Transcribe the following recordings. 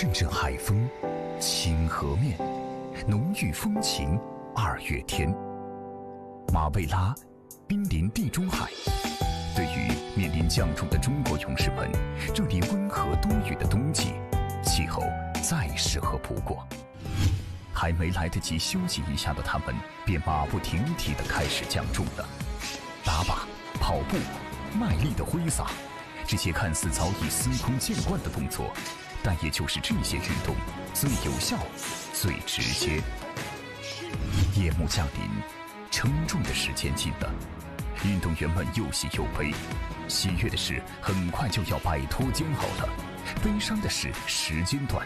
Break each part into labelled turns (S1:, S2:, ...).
S1: 阵阵海风，清河面，浓郁风情，二月天。马贝拉濒临地中海，对于面临降重的中国勇士们，这里温和多雨的冬季，气候再适合不过。还没来得及休息一下的他们，便马不停蹄地开始降重了。打靶、跑步、卖力的挥洒，这些看似早已司空见惯的动作，但也就是这些运动最有效、最直接。夜幕降临，称重的时间近了，运动员们又喜又悲。喜悦的是，很快就要摆脱煎熬了；悲伤的是，时间短。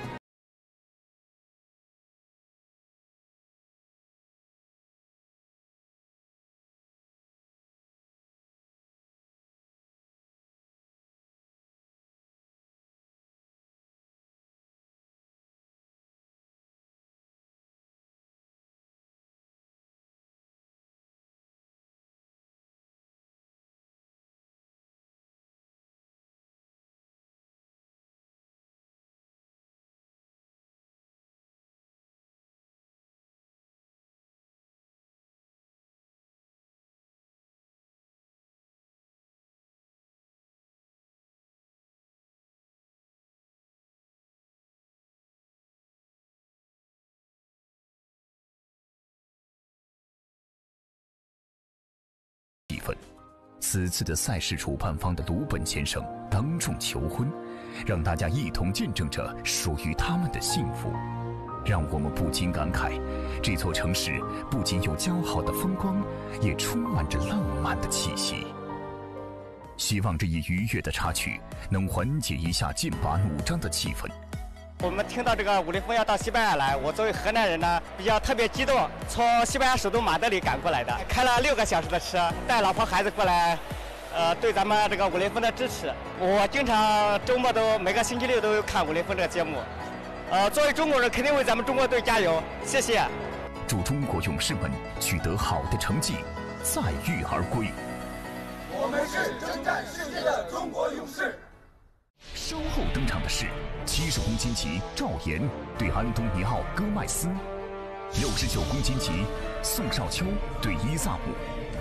S1: 此次的赛事主办方的鲁本先生当众求婚，让大家一同见证着属于他们的幸福，让我们不禁感慨，这座城市不仅有姣好的风光，也充满着浪漫的气息。希望这一愉悦的插曲能缓解一下剑拔弩张的气氛。
S2: 我们听到这个武林风要到西班牙来，我作为河南人呢，比较特别激动，从西班牙首都马德里赶过来的，开了6个小时的车，带老婆孩子过来，对咱们这个武林风的支持。我经常周末每个星期六都有看武林风这个节目，作为中国人肯定为咱们中国队加油，谢谢。
S1: 祝中国勇士们取得好的成绩，载誉而归。
S3: 我们是征战世界的中国勇士。
S1: 稍后登场的是70公斤级赵岩对安东尼奥·戈麦斯，69公斤级宋少秋对伊萨姆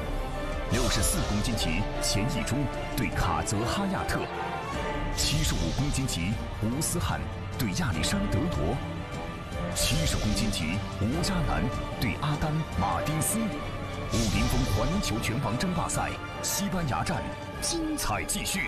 S1: ，64公斤级钱义中对卡泽哈亚特，75公斤级吴思翰对亚历山德罗，70公斤级吴嘉男对阿丹·马丁斯。武林风环球拳王争霸赛西班牙站精彩继续。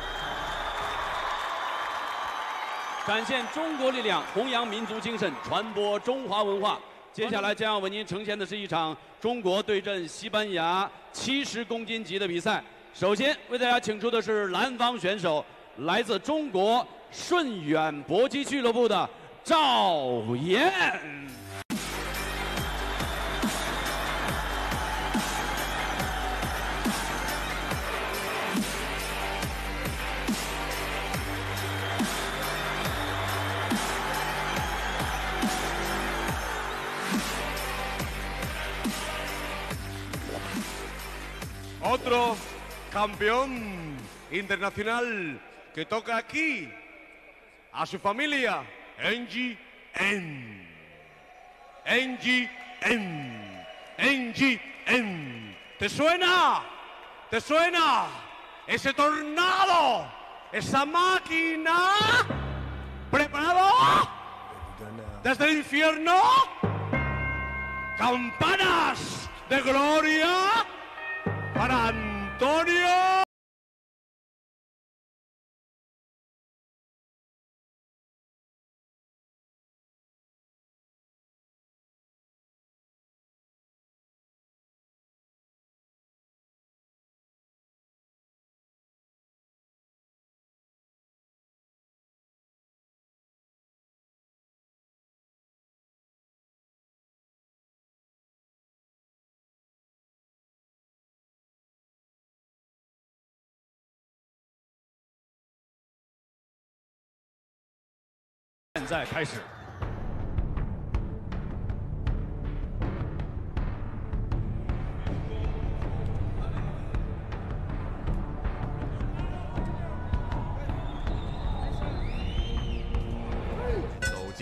S4: 展现中国力量，弘扬民族精神，传播中华文化。接下来将要为您呈现的是一场中国对阵西班牙70公斤级的比赛。首先为大家请出的是蓝方选手，来自中国顺远搏击俱乐部的赵岩。
S5: Otro campeón internacional que toca aquí a su familia, NGN. NGN. ¿Te suena? ¿Te suena? Ese tornado, esa máquina. ¿Preparado? Desde el infierno. Campanas de gloria. Para Antonio.
S4: 现在开始。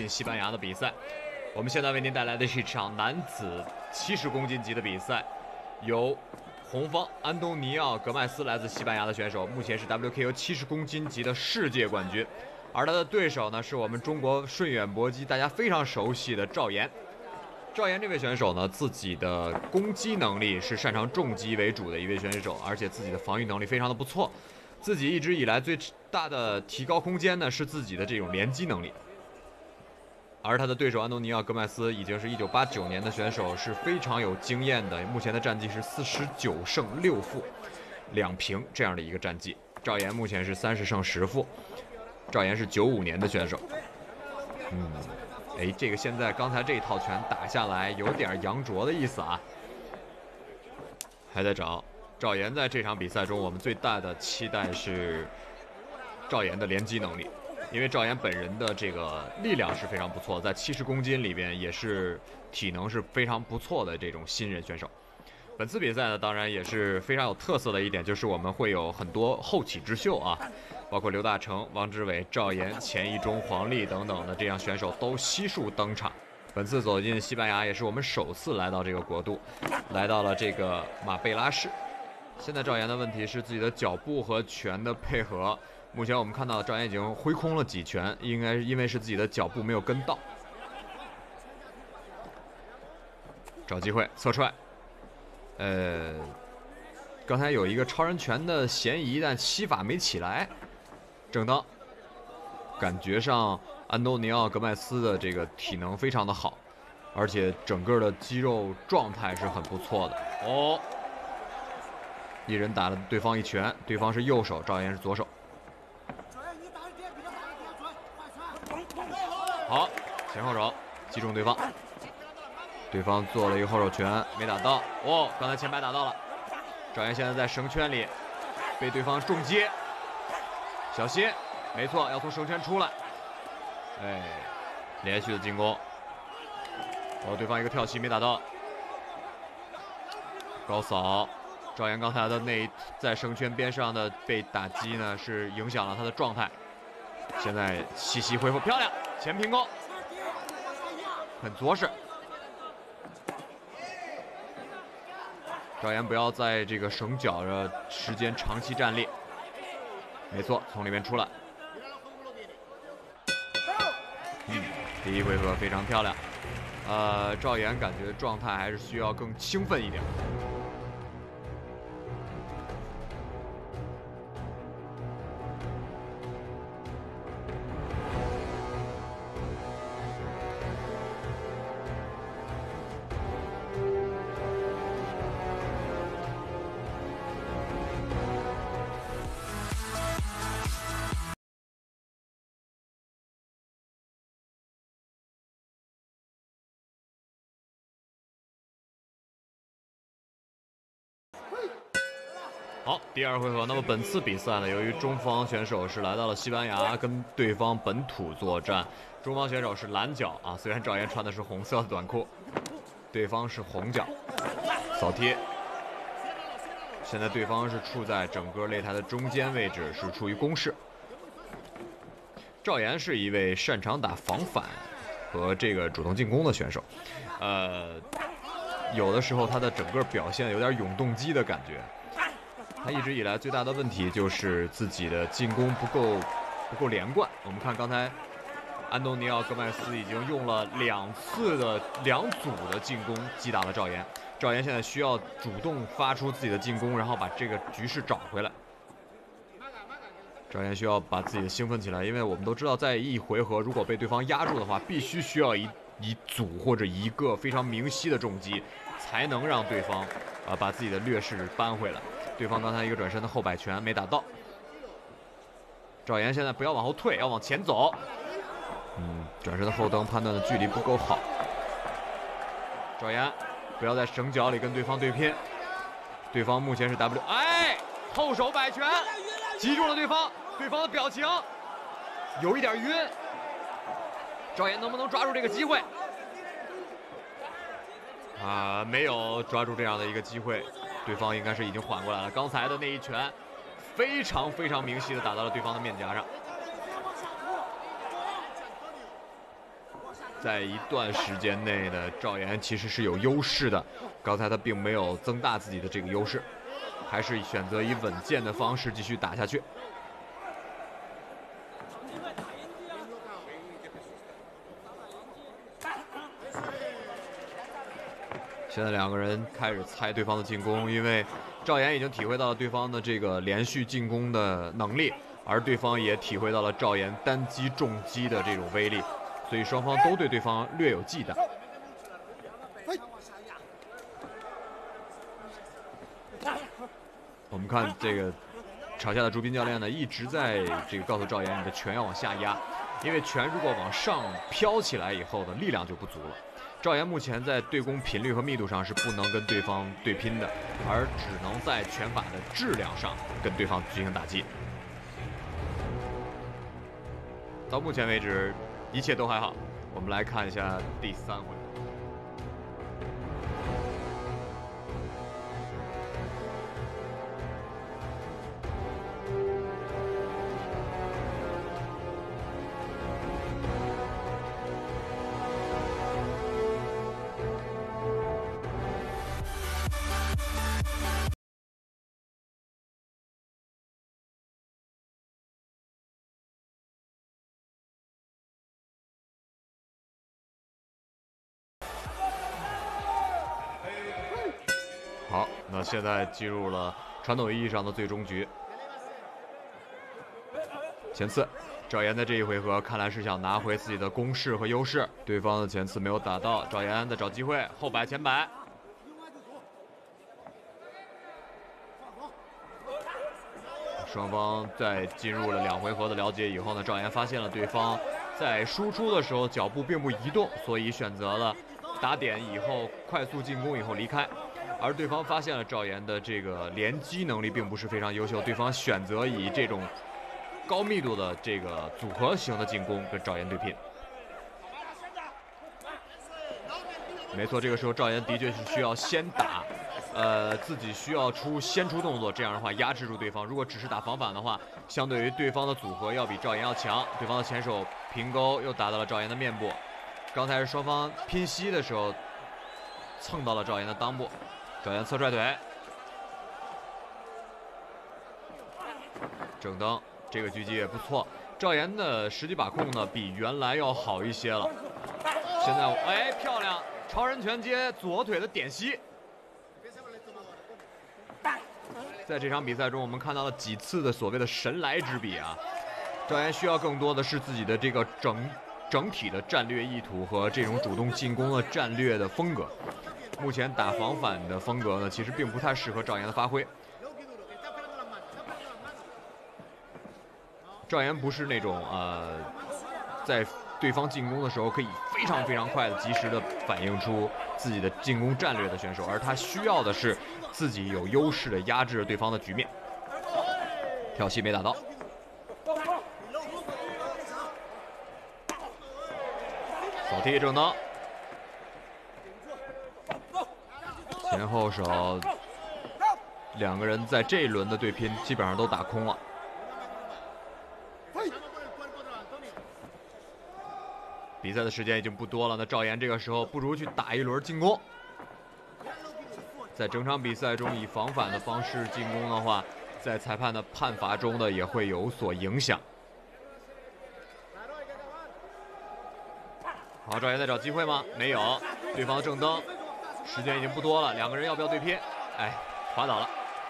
S6: 西班牙的比赛。我们现在为您带来的是一场男子70公斤级的比赛，由红方安东尼奥·格麦斯来自西班牙的选手，目前是 WKO 70公斤级的世界冠军，而他的对手呢是我们中国顺远搏击大家非常熟悉的赵岩。赵岩这位选手呢，自己的攻击能力是擅长重击为主的一位选手，而且自己的防御能力非常的不错。自己一直以来最大的提高空间呢是自己的这种连击能力。而他的对手安东尼奥·格麦斯已经是1989年的选手，是非常有经验的。目前的战绩是49胜6负2平这样的一个战绩。赵岩目前是30胜10负。赵岩是95年的选手。这个现在刚才这一套拳打下来有点杨卓的意思啊，还在找。赵岩在这场比赛中，我们最大的期待是赵岩的连击能力，因为赵岩本人的这个力量是非常不错，在70公斤里边也是体能是非常不错的这种新人选手。本次比赛呢，当然也是非常有特色的一点，就是我们会有很多后起之秀啊，包括刘大成、王志伟、赵岩、钱一中、黄丽等等的这样选手都悉数登场。本次走进西班牙，也是我们首次来到这个国度，来到了这个马贝拉市。现在赵岩的问题是自己的脚步和拳的配合。目前我们看到赵岩已经挥空了几拳，应该因为是自己的脚步没有跟到。找机会侧踹。刚才有一个超人拳的嫌疑，但膝法没起来。正当，感觉上安东尼奥·格麦斯的这个体能非常的好，而且整个的肌肉状态是很不错的。一人打了对方一拳，对方是右手，赵岩是左手。好，前后手击中对方，对方做了一个后手拳，没打到。刚才前排打到了。赵岩现在在绳圈里，被对方重击，小心，没错，要从绳圈出来。连续的进攻。对方一个跳起没打到，高扫。赵岩刚才的在绳圈边上的被打击呢，是影响了他的状态。现在细细恢复，漂亮，前平勾，很着实。赵岩不要在这个绳脚的时间长期站立，没错，从里面出来。第一回合非常漂亮。赵岩感觉状态还是需要更兴奋一点。好，第二回合。那么本次比赛呢，由于中方选手是来到了西班牙跟对方本土作战，中方选手是蓝脚啊，虽然赵岩穿的是红色的短裤，对方是红脚，扫贴。现在对方是处在整个擂台的中间位置，是处于攻势。赵岩是一位擅长打防反和这个主动进攻的选手，有的时候他的整个表现有点永动机的感觉。他一直以来最大的问题就是自己的进攻不够连贯。我们看刚才安东尼奥·格麦斯已经用了2组的进攻击打了赵岩。赵岩现在需要主动发出自己的进攻，然后把这个局势找回来。赵岩需要把自己的兴奋起来，因为我们都知道，在一回合如果被对方压住的话，必须需要一组或者一个非常明晰的重击，才能让对方把自己的劣势扳回来。对方刚才一个转身的后摆拳没打到。赵岩现在不要往后退，要往前走。转身的后蹬判断的距离不够好。赵岩不要在绳脚里跟对方对拼。对方目前是 W， 后手摆拳击中了对方，对方的表情有一点晕。赵岩能不能抓住这个机会？没有抓住这样的一个机会。对方应该是已经缓过来了，刚才的那一拳非常非常明晰的打到了对方的面颊上。 在一段时间内呢，赵岩其实是有优势的。刚才他并没有增大自己的这个优势，还是选择以稳健的方式继续打下去。现在两个人开始猜对方的进攻，因为赵岩已经体会到了对方的这个连续进攻的能力，而对方也体会到了赵岩单击重击的这种威力，所以双方都对对方略有忌惮。我们看这个场下的朱斌教练呢，一直在这个告诉赵岩，你的拳要往下压，因为拳如果往上飘起来以后呢，力量就不足了。赵岩目前在对攻频率和密度上是不能跟对方对拼的，而只能在拳法的质量上跟对方进行打击。到目前为止，一切都还好。我们来看一下第3回。好，那现在进入了传统意义上的最终局。前刺，赵岩在这一回合看来是想拿回自己的攻势和优势，对方的前刺没有打到，赵岩在找机会，后摆前摆。双方在进入了2回合的了解以后呢，赵岩发现了对方在输出的时候脚步并不移动，所以选择了打点以后快速进攻以后离开。而对方发现了赵岩的这个连击能力并不是非常优秀，对方选择以这种高密度的这个组合型的进攻跟赵岩对拼。没错，这个时候赵岩的确是需要先打，自己需要先出动作，这样的话压制住对方。如果只是打防反的话，相对于对方的组合要比赵岩要强。对方的前手平勾又打到了赵岩的面部，刚才是双方拼膝的时候蹭到了赵岩的裆部。赵岩侧踹腿，正蹬，这个狙击也不错。赵岩的实际把控呢，比原来要好一些了。现在，哎，漂亮，超人拳接左腿的点膝。在这场比赛中，我们看到了几次的所谓的神来之笔啊。赵岩需要更多的是自己的这个整体的战略意图和这种主动进攻的战略的风格。目前打防反的风格呢，其实并不太适合赵岩的发挥。赵岩不是那种在对方进攻的时候可以非常非常快的及时的反映出自己的进攻战略的选手，而他需要的是自己有优势的压制对方的局面。跳膝没打到，扫踢正蹬。前后手两个人在这一轮的对拼基本上都打空了。比赛的时间已经不多了，那赵岩这个时候不如去打一轮进攻。在整场比赛中以防反的方式进攻的话，在裁判的判罚中呢也会有所影响。好，赵岩在找机会吗？没有，对方的正蹬。时间已经不多了，两个人要不要对拼？哎，滑倒了。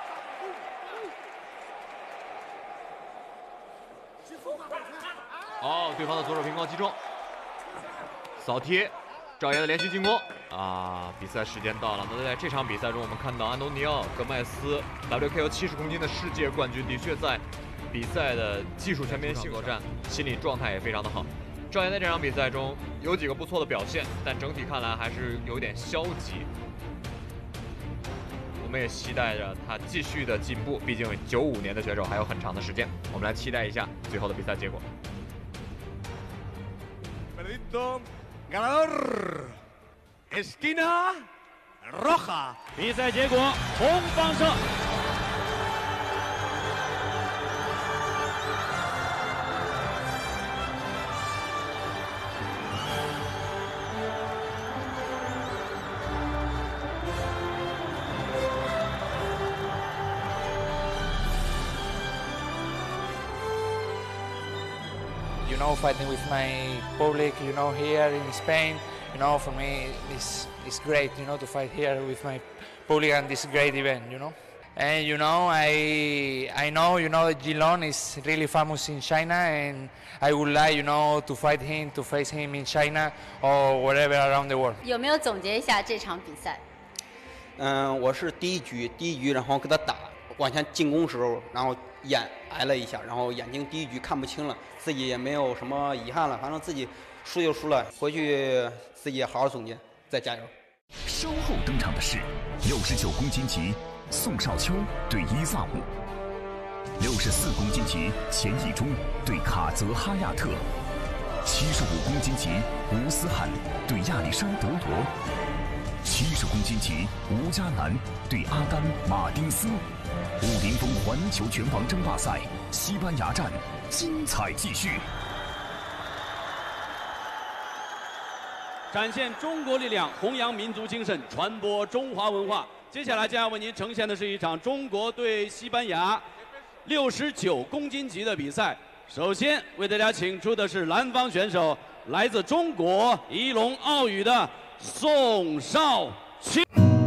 S6: 哦，对方的左手平勾击中，扫踢，赵岩的连续进攻啊！比赛时间到了，那在这场比赛中，我们看到安东尼奥·戈麦斯 WKO 70公斤的世界冠军，的确在比赛的技术全面性作战，心理状态也非常的好。赵岩在这场比赛中有几个不错的表现，但整体看来还是有点消极。我们也期待着他继续的进步，毕竟95年的选手还有很长的时间。我们来期待一下最后的比赛结果。
S5: Veredicto ganador esquina roja。
S4: 比赛结果，红方胜。
S7: fighting with my public, here in Spain. For me, it's great, to fight here with my public and this great event, And I know that Gilon is really famous in China, and I would like to fight him, to face him in China or wherever around the world.
S8: 有没有总结一下这场比赛？
S9: 我是第一局，然后给他打，往前进攻时候，然后眼挨了一下，然后眼睛第一局看不清了，自己也没有什么遗憾了，反正自己输就输了，回去自己也好好总结，再加油。
S1: 稍后登场的是69公斤级宋少秋对伊萨姆，64公斤级钱义忠对卡泽哈亚特，75公斤级吴思汉对亚历山德罗，70公斤级吴嘉男对阿丹马丁斯。武林风环球拳王争霸赛西班牙站精彩继续。
S4: 展现中国力量，弘扬民族精神，传播中华文化。接下来将要为您呈现的是一场中国对西班牙69公斤级的比赛。首先为大家请出的是蓝方选手，来自中国仪龙奥羽的宋少秋。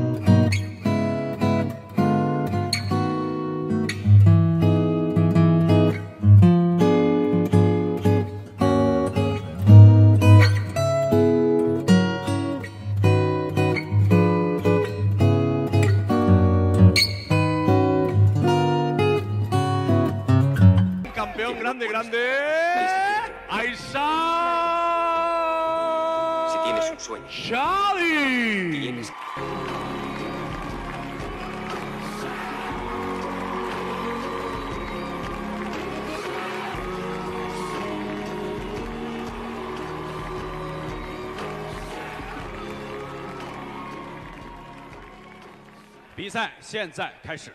S5: grande. Aiza.
S10: Si tienes un sueño.
S5: Xavi.
S10: Tienes.
S4: 《比赛现在开始。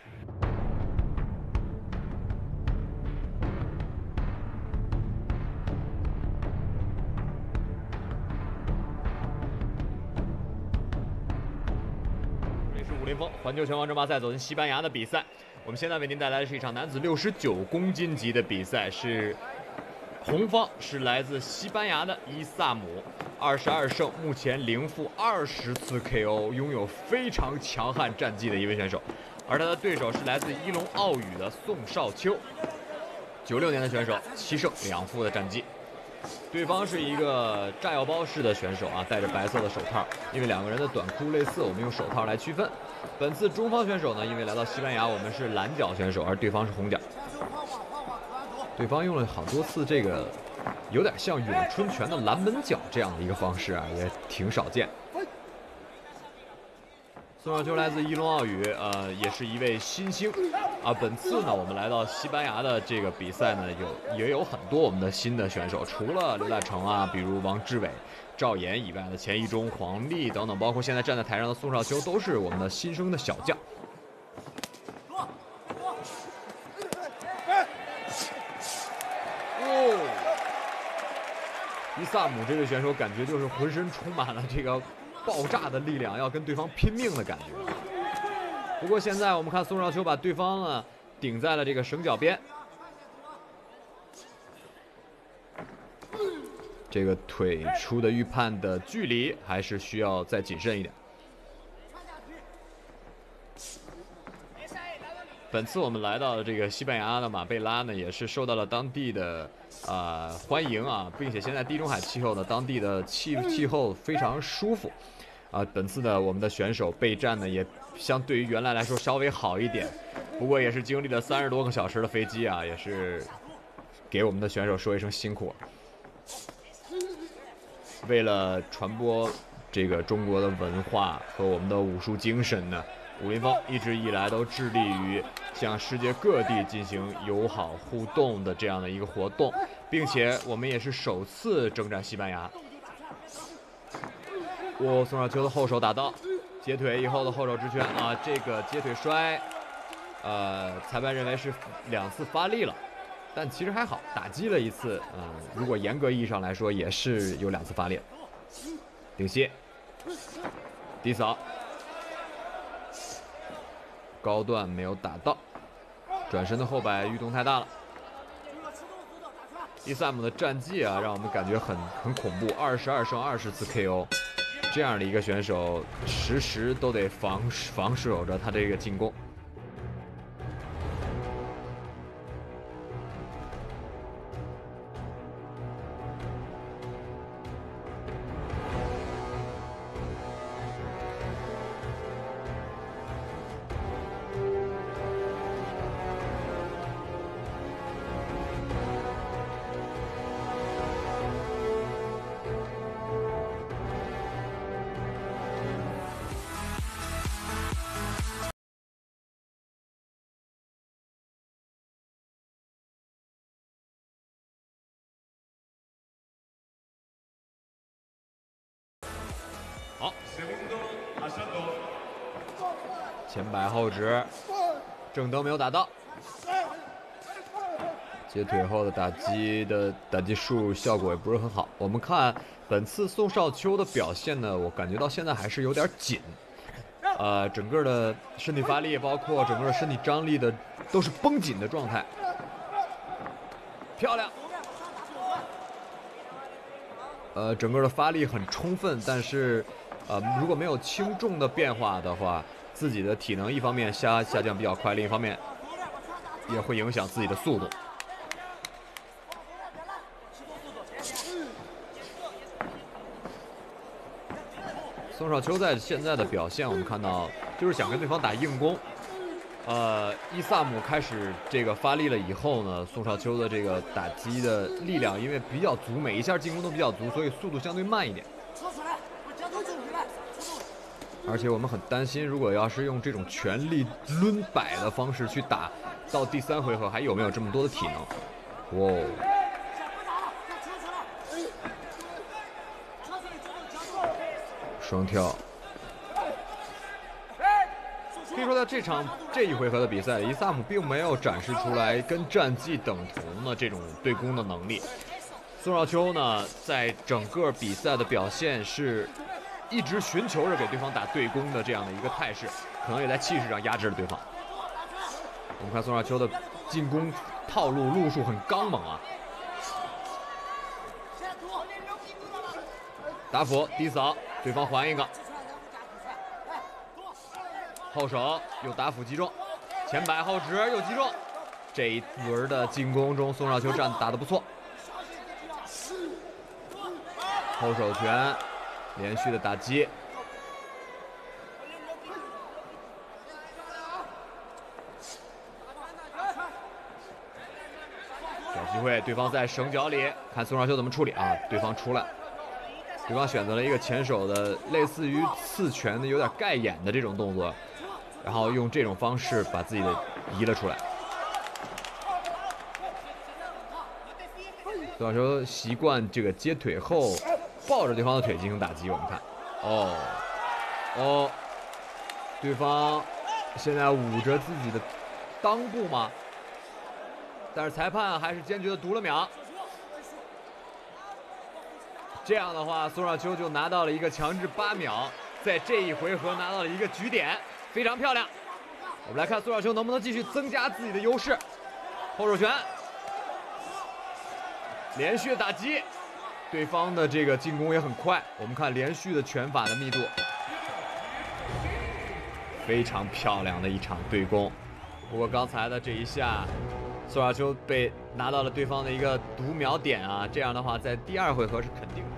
S6: 这里是武林风环球拳王争霸赛走进西班牙的比赛。我们现在为您带来的是一场男子69公斤级的比赛，是红方是来自西班牙的伊萨姆。22胜，目前0负20次 KO， 拥有非常强悍战绩的一位选手。而他的对手是来自伊隆奥羽的宋少秋，96年的选手，7胜2负的战绩。对方是一个炸药包式的选手啊，戴着白色的手套，因为两个人的短裤类似，我们用手套来区分。本次中方选手呢，因为来到西班牙，我们是蓝脚选手，而对方是红脚。对方用了好多次这个有点像咏春拳的蓝门脚这样的一个方式啊，也挺少见。宋少秋来自伊隆奥羽，也是一位新星啊。本次呢，我们来到西班牙的这个比赛呢，也有很多我们的新的选手，除了刘大成啊，比如王志伟、赵岩以外的钱一中、黄丽等等，包括现在站在台上的宋少秋，都是我们的新生的小将。伊萨姆这位选手感觉就是浑身充满了这个爆炸的力量，要跟对方拼命的感觉。不过现在我们看宋少秋把对方呢顶在了这个绳脚边，这个腿出的预判的距离还是需要再谨慎一点。本次我们来到这个西班牙的马贝拉呢，也是受到了当地的欢迎啊，并且现在地中海气候的当地的气候非常舒服啊。本次的我们的选手备战呢，也相对于原来来说稍微好一点，不过也是经历了30多个小时的飞机啊，也是给我们的选手说一声辛苦了。为了传播这个中国的文化和我们的武术精神呢，武林风一直以来都致力于向世界各地进行友好互动的这样的一个活动，并且我们也是首次征战西班牙。宋少秋的后手打到，截腿以后的后手直拳啊，这个截腿摔，裁判认为是2次发力了，但其实还好，打击了1次，如果严格意义上来说也是有2次发力。顶膝，低扫。高段没有打到，转身的后摆运动太大了。 伊萨姆的战绩啊，让我们感觉很恐怖，22胜20次 KO， 这样的一个选手，时时都得防守着他这个进攻。好，前摆后直，正蹬没有打到，接腿后的打击数效果也不是很好。我们看本次宋少秋的表现呢，我感觉到现在还是有点紧，整个的身体发力，包括整个的身体张力的都是绷紧的状态。漂亮。整个的发力很充分，但是，如果没有轻重的变化的话，自己的体能一方面下降比较快，另一方面也会影响自己的速度。宋少秋在现在的表现，我们看到就是想跟对方打硬攻。伊萨姆开始这个发力了以后呢，宋少秋的这个打击的力量因为比较足，每一下进攻都比较足，所以速度相对慢一点。而且我们很担心，如果要是用这种全力抡摆的方式去打，到第3回合还有没有这么多的体能？哇！双跳。可以说，在这一回合的比赛，伊萨姆并没有展示出来跟战绩等同的这种对攻的能力。宋少秋呢，在整个比赛的表现是一直寻求着给对方打对攻的这样的一个态势，可能也在气势上压制了对方。我们看宋少秋的进攻套路数很刚猛啊！打斧低扫，对方还一个。后手又打斧击中，前摆后直又击中。这一轮的进攻中，宋少秋打得不错。后手拳连续的打击，找机会，对方在绳脚里，看宋少秋怎么处理啊！对方出来，对方选择了一个前手的类似于刺拳的有点盖眼的这种动作，然后用这种方式把自己的移了出来。宋少秋习惯这个接腿后抱着对方的腿进行打击，我们看，对方现在捂着自己的裆部吗？但是裁判还是坚决的读了秒。这样的话，宋少秋就拿到了一个强制8秒，在这一回合拿到了一个局点，非常漂亮。我们来看宋少秋能不能继续增加自己的优势。后手拳，连续打击，对方的这个进攻也很快。我们看连续的拳法的密度，非常漂亮的一场对攻。不过刚才的这一下，宋少秋被拿到了对方的一个读秒点啊，这样的话在第2回合是肯定的。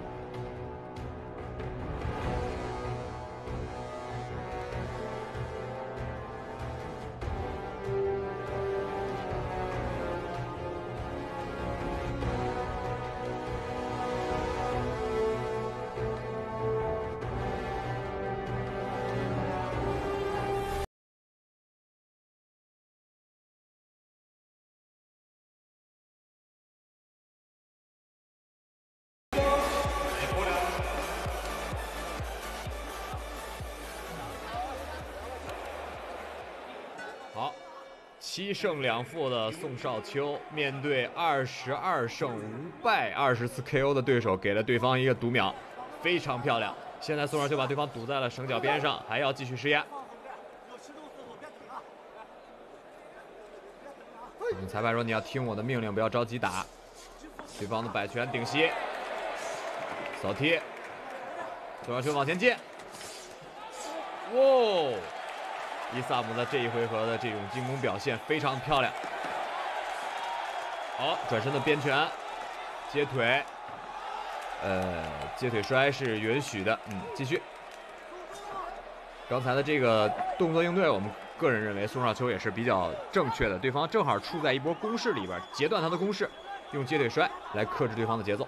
S6: 好，7胜2负的宋少秋面对22胜5败20次 KO 的对手，给了对方一个读秒，非常漂亮。现在宋少秋把对方堵在了绳脚边上，还要继续施压。裁判说：“你要听我的命令，不要着急打。” 对方的摆拳顶膝，扫踢，宋少秋往前接。哇！伊萨姆在这一回合的这种进攻表现非常漂亮。好，转身的边拳，接腿，接腿摔是允许的。继续。刚才的这个动作应对，我们个人认为宋少秋也是比较正确的。对方正好处在一波攻势里边，截断他的攻势，用接腿摔来克制对方的节奏。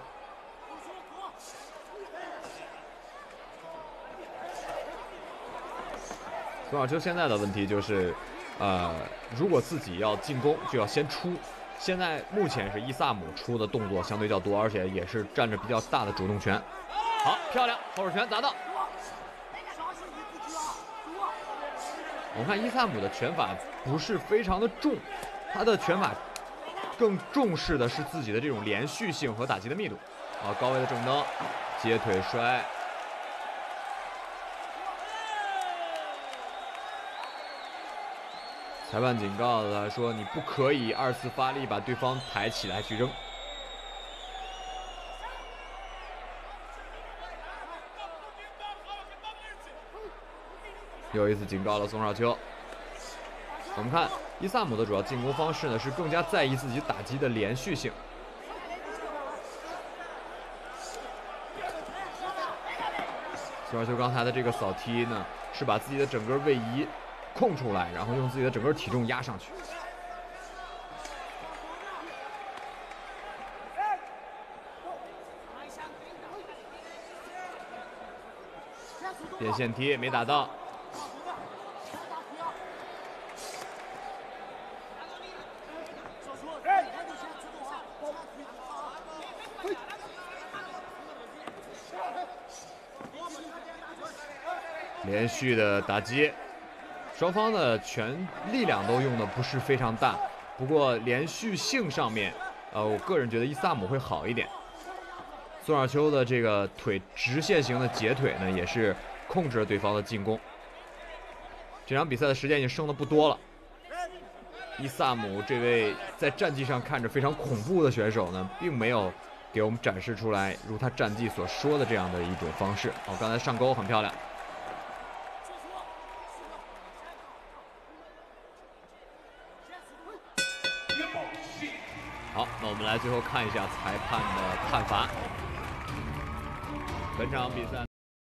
S6: 宋少秋现在的问题就是，如果自己要进攻，就要先出。现在目前是伊萨姆出的动作相对较多，而且也是占着比较大的主动权。好，漂亮，后手拳砸到。我们看伊萨姆的拳法不是非常的重，他的拳法更重视的是自己的这种连续性和打击的密度。好，高位的正蹬，接腿摔。裁判警告他说：“你不可以2次发力把对方抬起来去扔。”又一次警告了宋少秋。我们看伊萨姆的主要进攻方式呢，是更加在意自己打击的连续性。宋少秋刚才的这个扫踢呢，是把自己的整个位移空出来，然后用自己的整个体重压上去。变线踢没打到。连续的打击，双方的拳力量都用的不是非常大，不过连续性上面，我个人觉得伊萨姆会好一点。宋少秋的这个腿直线型的截腿呢，也是控制了对方的进攻。这场比赛的时间已经剩的不多了。伊萨姆这位在战绩上看着非常恐怖的选手呢，并没有给我们展示出来如他战绩所说的这样的一种方式。刚才上勾很漂亮。好，那我们来最后看一下裁判的判罚。本场比赛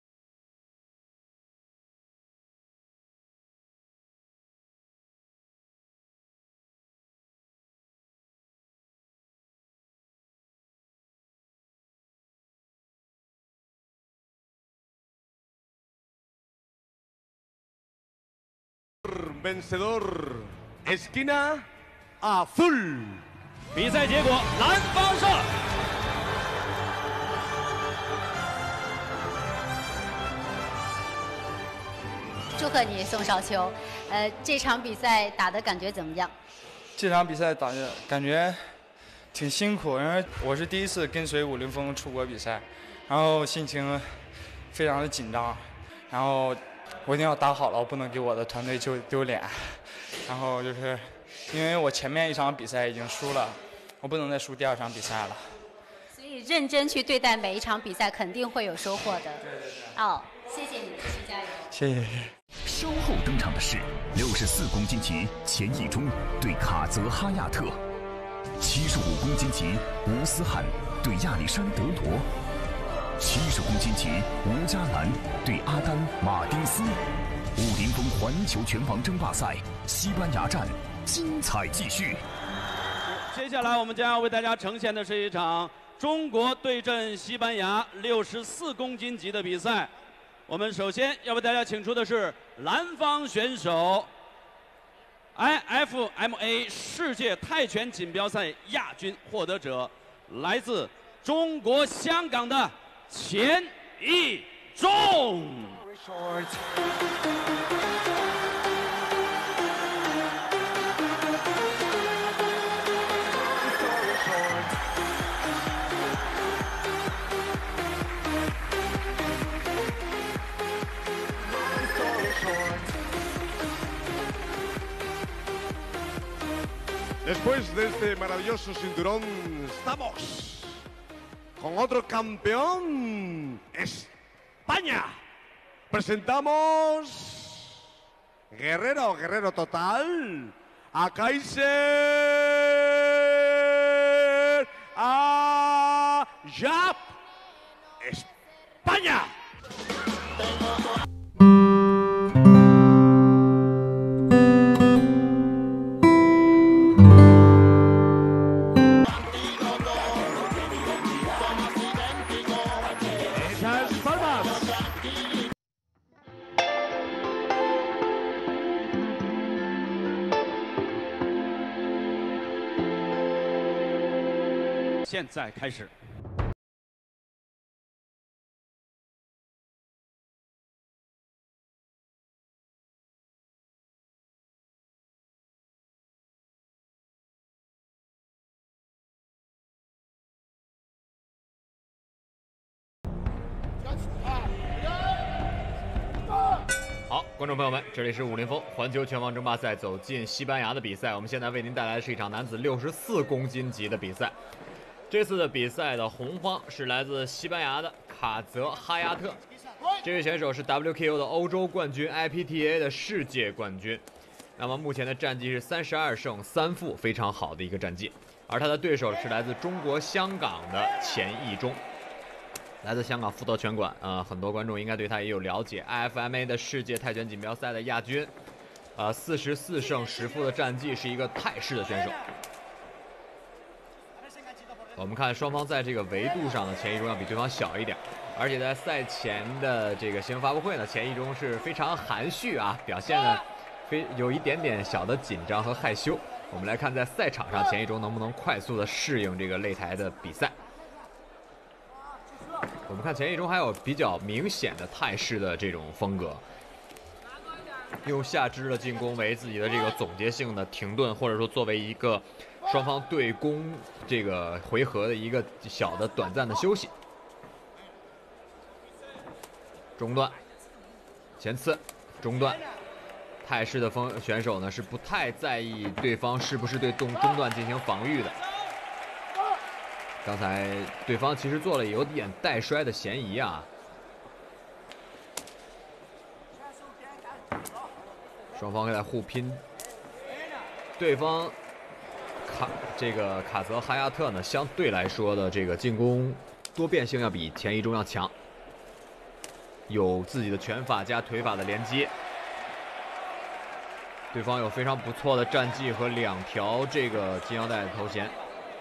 S5: vencedor esquina azul。
S4: 比赛结果，蓝方胜。
S8: 祝贺你，宋少秋。这场比赛打的感觉怎么样？
S10: 这场比赛打的感觉挺辛苦，因为我是第一次跟随武林风出国比赛，然后心情非常的紧张，然后我一定要打好了，我不能给我的团队丢脸。然后就是因为我前面一场比赛已经输了，我不能再输第2场比赛了。
S8: 所以认真去对待每一场比赛，肯定会有收获的。哦，谢谢你，继续加油。
S10: 谢谢。
S1: 稍后登场的是64公斤级钱义忠对卡泽哈亚特，75公斤级吴思翰对亚历山德罗，70公斤级吴嘉兰对阿丹马丁斯。武林风环球拳王争霸赛西班牙站精彩继续。
S4: 接下来我们将要为大家呈现的是一场中国对阵西班牙64公斤级的比赛。我们首先要为大家请出的是蓝方选手 IFMA 世界泰拳锦标赛亚军获得者，来自中国香港的钱义忠。
S5: Después de este maravilloso cinturón, estamos con otro campeón, España. Presentamos Guerrero total, a Kaiser Ayap, España.
S4: 现在开始。
S6: 好，观众朋友们，这里是武林风环球拳王争霸赛走进西班牙的比赛。我们现在为您带来的是一场男子64公斤级的比赛。这次的比赛的红方是来自西班牙的卡泽哈亚特，这位选手是 WKO 的欧洲冠军 ，IPTA 的世界冠军。那么目前的战绩是32胜3负，非常好的一个战绩。而他的对手是来自中国香港的钱义忠。来自香港福德拳馆，很多观众应该对他也有了解。IFMA 的世界泰拳锦标赛的亚军，44胜10负的战绩，是一个泰式的选手。我们看双方在这个维度上呢，钱义忠要比对方小一点，而且在赛前的这个新闻发布会呢，钱义忠是非常含蓄啊，表现呢有一点点小的紧张和害羞。我们来看在赛场上钱义忠能不能快速的适应这个擂台的比赛。我们看钱义忠还有比较明显的泰式的这种风格，用下肢的进攻为自己的这个总结性的停顿，或者说作为一个双方对攻这个回合的一个小的短暂的休息。中段，前刺，中段。泰式的选手呢是不太在意对方是不是对中段进行防御的。刚才对方其实做了有点带摔的嫌疑啊。双方在互拼，对方卡泽哈亚特呢，相对来说的这个进攻多变性要比钱义忠要强，有自己的拳法加腿法的连接。对方有非常不错的战绩和2条这个金腰带的头衔。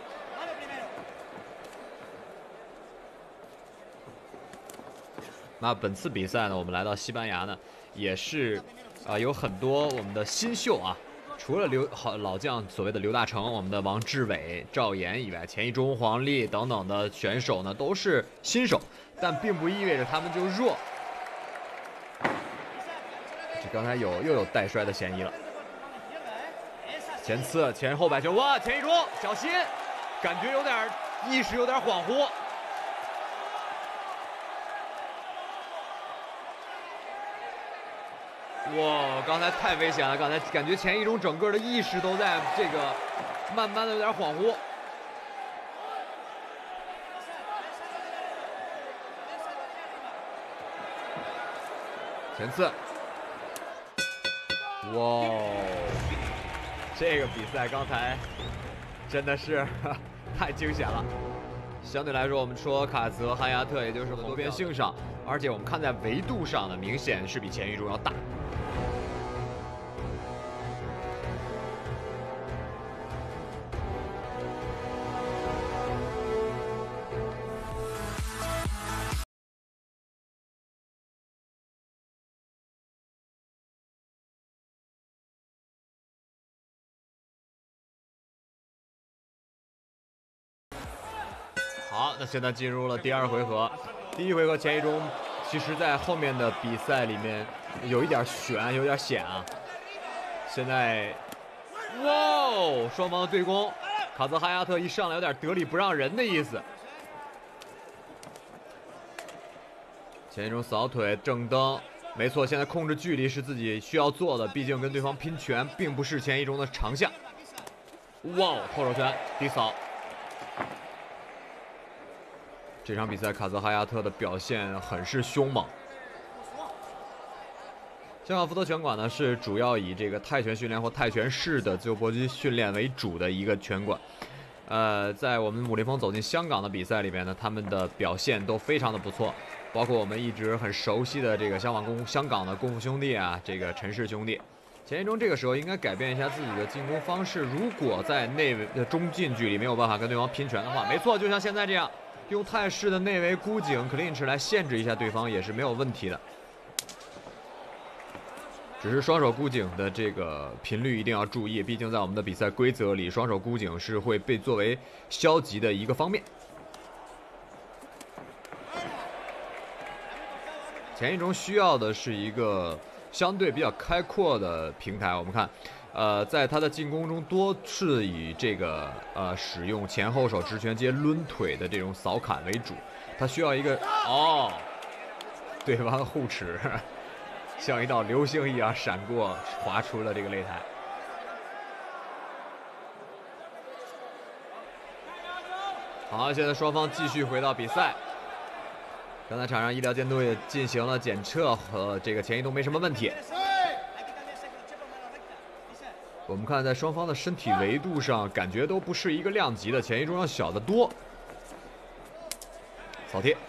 S6: 那本次比赛呢，我们来到西班牙呢，也是有很多我们的新秀啊，除了老将所谓的刘大成、我们的王志伟、赵岩以外，钱义忠、黄丽等等的选手呢都是新手，但并不意味着他们就弱。这刚才又有带摔的嫌疑了。前刺前后摆拳，哇，钱义忠小心，感觉有点意识有点恍惚。哇，刚才太危险了！刚才感觉钱义忠整个的意识都在这个慢慢的有点恍惚。前刺，哇，这个比赛刚才真的是太惊险了。相对来说，我们说卡泽哈亚特，也就是多变性上，而且我们看在维度上呢，明显是比钱义忠要大。好，那现在进入了第2回合。第1回合钱义忠其实在后面的比赛里面有一点悬，有点险啊。现在，哇，双方的对攻，卡泽哈亚特一上来有点得理不让人的意思。钱义忠扫腿正蹬，没错，现在控制距离是自己需要做的，毕竟跟对方拼拳并不是钱义忠的长项。哇，后手拳低扫。 这场比赛卡泽哈亚特的表现很是凶猛。香港福特拳馆呢是主要以这个泰拳训练或泰拳式的自由搏击训练为主的一个拳馆。在我们武林风走进香港的比赛里边呢，他们的表现都非常的不错，包括我们一直很熟悉的这个香港的功夫兄弟啊，这个陈氏兄弟。钱一中这个时候应该改变一下自己的进攻方式，如果在内围的中近距离没有办法跟对方拼拳的话，没错，就像现在这样，用泰式的内围箍颈 clinch 来限制一下对方也是没有问题的。只是双手箍颈的这个频率一定要注意，毕竟在我们的比赛规则里，双手箍颈是会被作为消极的一个方面。钱一中需要的是一个相对比较开阔的平台。我们看，在他的进攻中多次以这个使用前后手直拳接抡腿的这种扫砍为主，他需要一个对方的护齿。像一道流星一样闪过，划出了这个擂台。好，现在双方继续回到比赛。刚才场上医疗监督也进行了检测，和这个钱一中没什么问题。我们看在双方的身体维度上，感觉都不是一个量级的，钱一中要小得多。扫贴。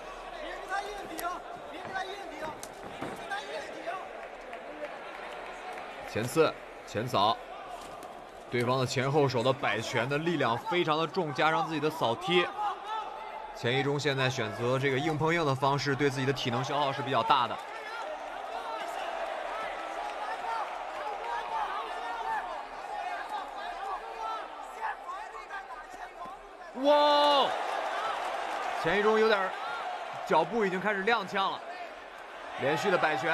S6: 前刺前扫，对方的前后手的摆拳的力量非常的重，加上自己的扫贴，钱一中现在选择这个硬碰硬的方式，对自己的体能消耗是比较大的。哇，钱一中有点脚步已经开始踉跄了，连续的摆拳。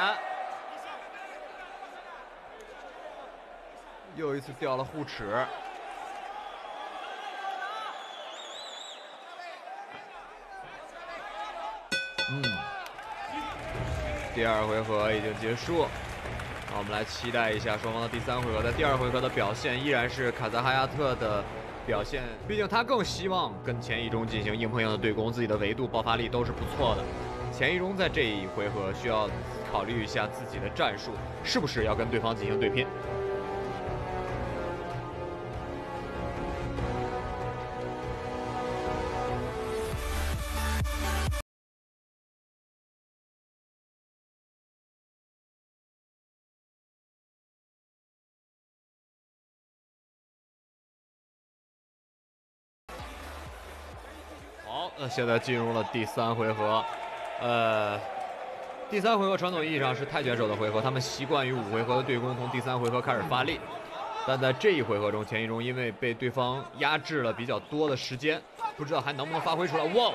S6: 又一次掉了护齿，第二回合已经结束，那我们来期待一下双方的第三回合。在第二回合的表现依然是卡泽哈亚特的表现，毕竟他更希望跟钱一中进行硬碰硬的对攻，自己的维度、爆发力都是不错的。钱一中在这一回合需要考虑一下自己的战术，是不是要跟对方进行对拼。好，那现在进入了第三回合，第三回合传统意义上是泰拳手的回合，他们习惯于5回合的对攻，从第3回合开始发力。但在这一回合中，钱一中因为被对方压制了比较多的时间，不知道还能不能发挥出来。哇！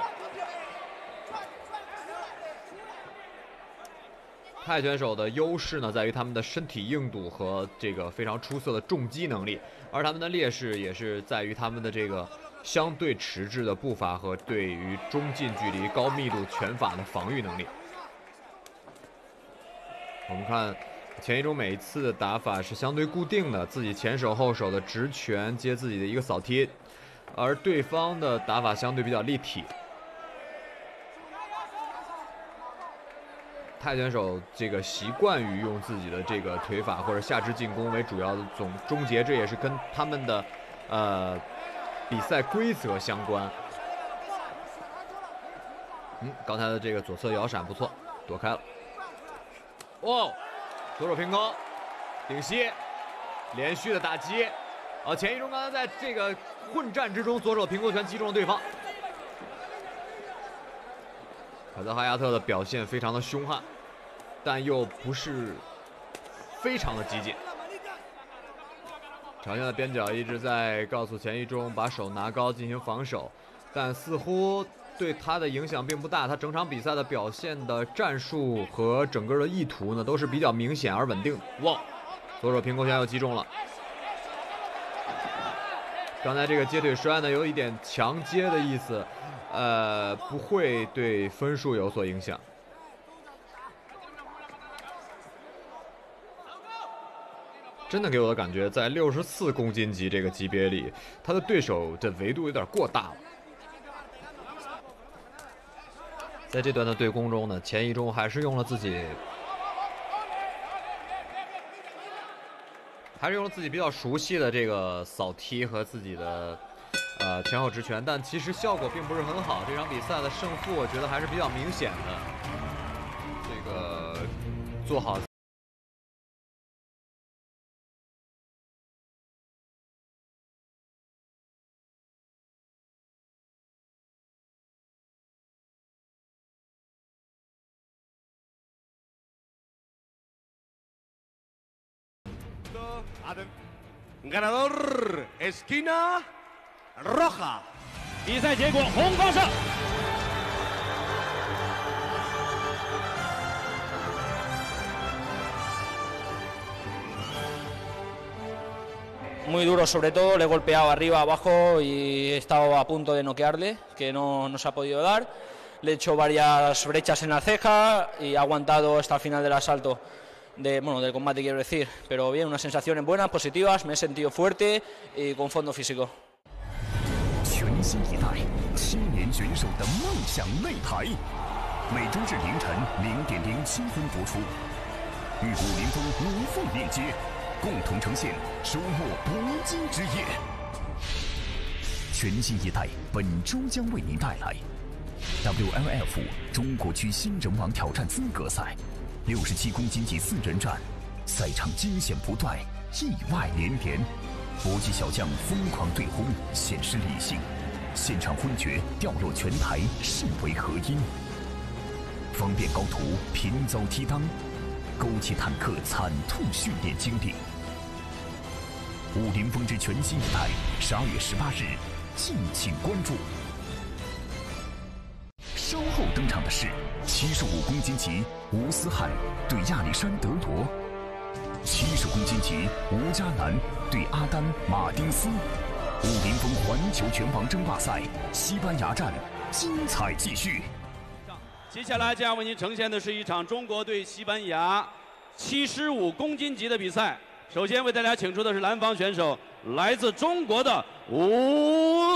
S6: 泰拳手的优势呢，在于他们的身体硬度和这个非常出色的重击能力，而他们的劣势也是在于他们的这个相对迟滞的步伐和对于中近距离高密度拳法的防御能力。我们看钱一中每一次的打法是相对固定的，自己前手后手的直拳接自己的一个扫贴，而对方的打法相对比较立体。泰拳手这个习惯于用自己的这个腿法或者下肢进攻为主要的终结，这也是跟他们的比赛规则相关。刚才的这个左侧摇闪不错，躲开了。哦，左手平空，顶膝，连续的打击。钱一中刚才在这个混战之中，左手平空拳击中了对方。卡泽哈亚特的表现非常的凶悍，但又不是非常的激进。场下的边角一直在告诉钱一中把手拿高进行防守，但似乎对他的影响并不大。他整场比赛的表现的战术和整个的意图呢，都是比较明显而稳定的。哇，左手平空拳又击中了。刚才这个接腿摔呢，有一点强接的意思。不会对分数有所影响。真的给我的感觉，在64公斤级这个级别里，他的对手的维度有点过大了。 在这段的对攻中呢，钱一中还是用了自己比较熟悉的这个扫踢和自己的前后直拳，但其实效果并不是很好。这场比赛的胜负我觉得还是比较明显的。这个做好。
S5: Ganador esquina roja。
S4: 比赛结果红方胜。
S7: Muy duro sobre todo, le he golpeado arriba, abajo y he estado a punto de noquearle, que no se ha podido dar. Le he hecho varias brechas en la ceja y ha aguantado hasta el final del asalto. Del combate quiero decir, pero bien, unas sensaciones buenas, positivas, me he sentido fuerte y con fondo físico.
S1: 全新一代青年选手的梦想擂台，每周日凌晨0:07播出，与武林风无缝链接，共同呈现周末搏击之夜。全新一代本周将为您带来 WLF 中国区新人王挑战资格赛。67公斤级4人战，赛场惊险不断，意外连连。搏击小将疯狂对轰，显示理性；现场昏厥，掉落拳台，甚为合音。方便高徒频遭踢裆，勾起坦克惨痛训练经历。武林风之全新一代，12月18日，敬请关注。稍后登场的是75公斤级吴思翰对亚历山德罗，70公斤级吴嘉男对阿丹马丁斯。武林风环球拳王争霸赛西班牙站精彩继续。
S4: 接下来将为您呈现的是一场中国对西班牙75公斤级的比赛。首先为大家请出的是蓝方选手，来自中国的吴。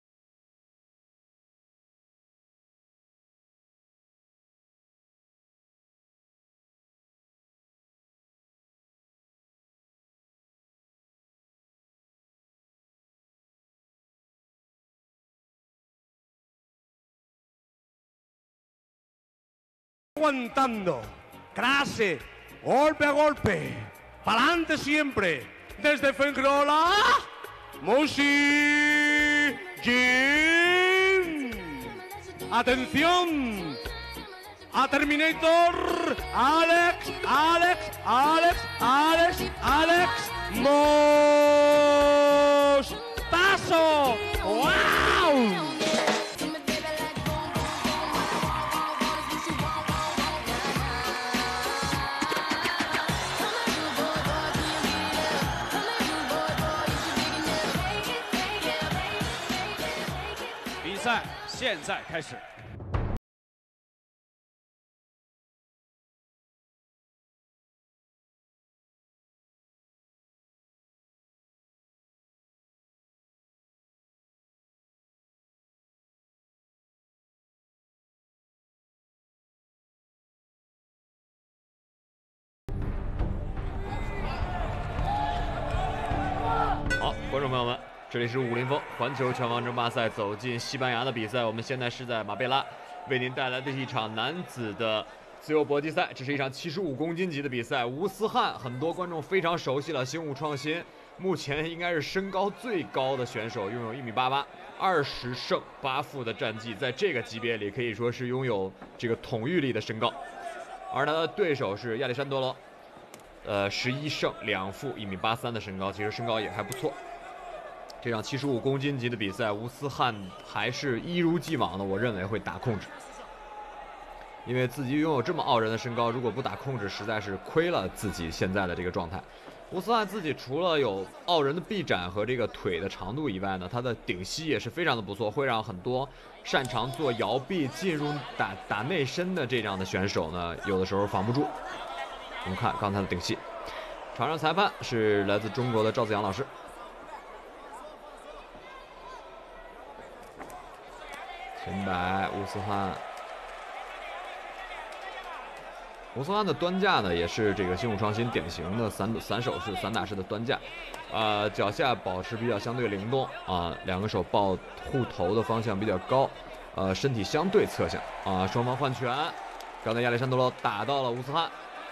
S5: Aguantando, clase, golpe a golpe, pa'lante siempre, desde Fuengirola, Musi Jin. Atención, a Terminator, Alex, Mostazo, ¡wow!
S4: 比赛现在开始。
S6: 好，观众朋友们。这里是武林风环球拳王争霸赛走进西班牙的比赛，我们现在是在马贝拉，为您带来的是一场男子的自由搏击赛。这是一场75公斤级的比赛，吴思翰很多观众非常熟悉了，新武创新目前应该是身高最高的选手，拥有1.88米，20胜8负的战绩，在这个级别里可以说是拥有这个统御力的身高。而他的对手是亚历山德罗，11胜2负，1.83米的身高，其实身高也还不错。这场75公斤级的比赛，吴思翰还是一如既往的，我认为会打控制。因为自己拥有这么傲人的身高，如果不打控制，实在是亏了自己现在的这个状态。吴思翰自己除了有傲人的臂展和这个腿的长度以外呢，他的顶膝也是非常的不错，会让很多擅长做摇臂进入打内身的这样的选手呢，有的时候防不住。我们看刚才的顶膝，场上裁判是来自中国的赵子阳老师。前摆吴思翰乌斯汉的端架呢，也是这个新武创新典型的散手式、散打式的端架，脚下保持比较相对灵动啊，两个手抱护头的方向比较高，身体相对侧向啊，双方换拳。刚才亚历山德罗打到了乌斯汉，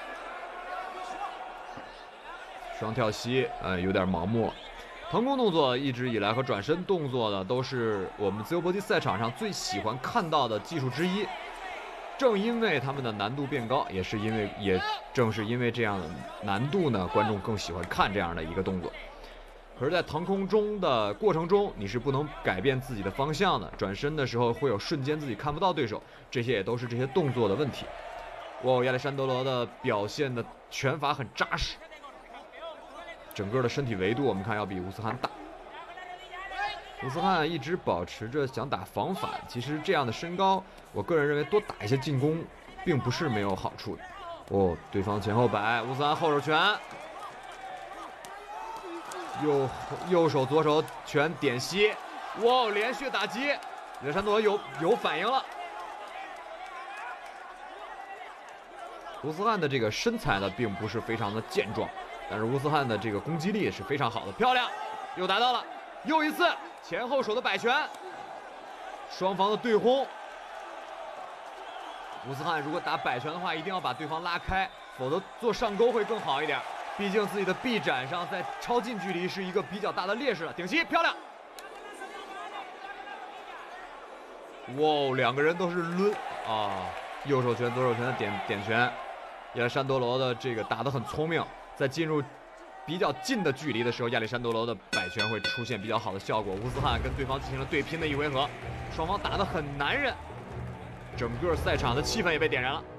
S6: 双跳膝，有点盲目了。腾空动作一直以来和转身动作呢，都是我们自由搏击赛场上最喜欢看到的技术之一。正因为他们的难度变高，也正是因为这样的难度呢，观众更喜欢看这样的一个动作。可是，在腾空中的过程中，你是不能改变自己的方向的。转身的时候会有瞬间自己看不到对手，这些也都是这些动作的问题。哇，亚历山德罗的表现的拳法很扎实，整个的身体维度我们看要比乌斯汉大。乌斯汉一直保持着想打防反，其实这样的身高，我个人认为多打一些进攻，并不是没有好处的。哦，对方前后摆，乌斯汉后手拳，右手左手拳点膝，哇，连续打击，亚历山德罗有反应了。乌斯汉的这个身材呢，并不是非常的健壮，但是乌斯汉的这个攻击力是非常好的，漂亮，又达到了，又一次。前后手的摆拳，双方的对轰。乌斯汉如果打摆拳的话，一定要把对方拉开，否则做上勾会更好一点。毕竟自己的臂展上在超近距离是一个比较大的劣势了。顶膝漂亮，哇，两个人都是抡啊，右手拳左手拳的点拳。亚历山德罗的这个打得很聪明，在进入比较近的距离的时候，亚历山德罗的摆拳会出现比较好的效果。乌斯汉跟对方进行了对拼的一回合，双方打得很男人，整个赛场的气氛也被点燃了。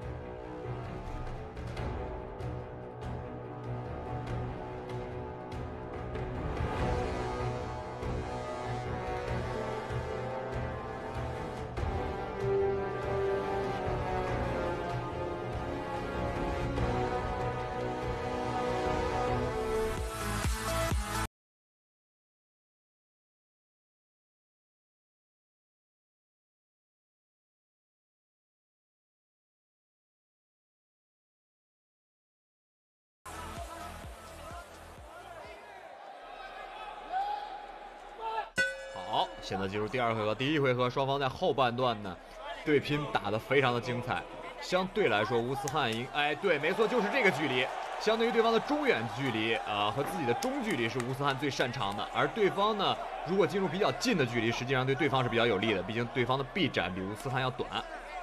S6: 好，现在进入第二回合。第一回合双方在后半段呢，对拼打得非常的精彩。相对来说，乌斯汉对，没错，就是这个距离。相对于对方的中远距离和自己的中距离是乌斯汉最擅长的，而对方呢，如果进入比较近的距离，实际上对对方是比较有利的，毕竟对方的臂展比乌斯汉要短。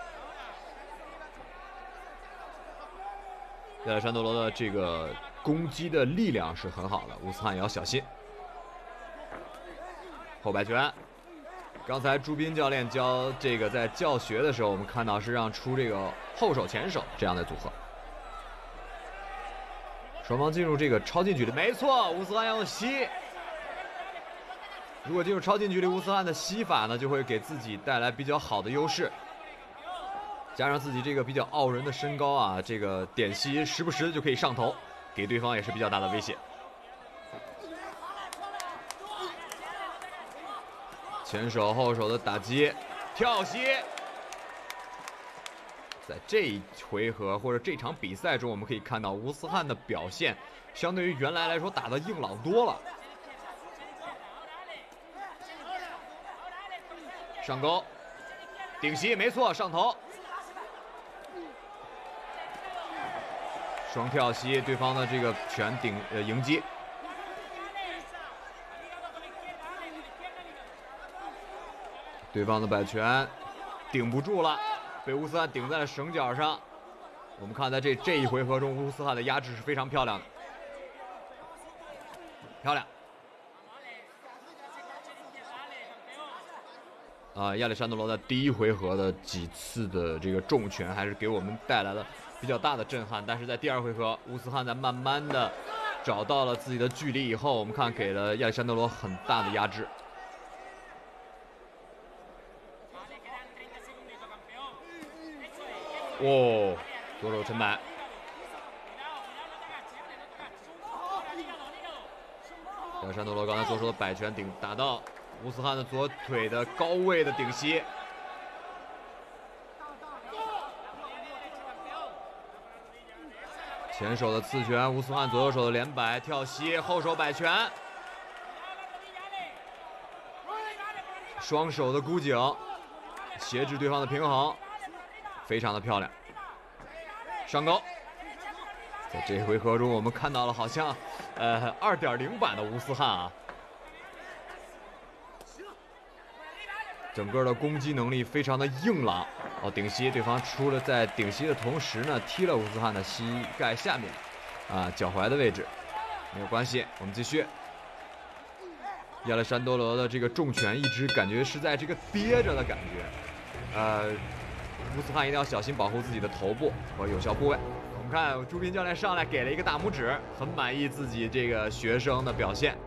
S6: 亚历山德罗的这个攻击的力量是很好的，乌斯汉也要小心。后摆拳，刚才朱斌教练在教学的时候，我们看到是让出这个后手前手这样的组合。双方进入这个超近距离，没错，乌斯汉要用膝。如果进入超近距离，乌斯汉的膝法呢，就会给自己带来比较好的优势。加上自己这个比较傲人的身高啊，这个点膝时不时的就可以上头，给对方也是比较大的威胁。前手后手的打击，跳膝。在这一回合或者这场比赛中，我们可以看到乌斯汉的表现，相对于原来来说打得硬朗多了。上勾，顶膝，没错，上头。双跳膝，对方的这个拳迎击。对方的摆拳顶不住了，被乌斯汉顶在了绳脚上。我们看在这一回合中，乌斯汉的压制是非常漂亮的，漂亮。亚历山德罗在第一回合的几次的这个重拳还是给我们带来了比较大的震撼，但是在第二回合，乌斯汉在慢慢的找到了自己的距离以后，我们看给了亚历山德罗很大的压制。哦，左手沉摆，亚历山德罗刚才左手的摆拳打到乌斯汉的左腿的高位的顶膝。 前手的刺拳，乌斯汉左右手的连摆跳膝，后手摆拳，双手的箍颈，挟制对方的平衡，非常的漂亮。上勾，在这回合中，我们看到了好像2.0版的乌斯汉啊，整个的攻击能力非常的硬朗。哦，顶膝，对方出了在顶膝的同时呢，踢了乌斯汉的膝盖下面，脚踝的位置，没有关系，我们继续。亚历山多罗的这个重拳一直感觉是在这个憋着的感觉，乌斯汉一定要小心保护自己的头部和有效部位。我们看朱斌教练上来给了一个大拇指，很满意自己这个学生的表现。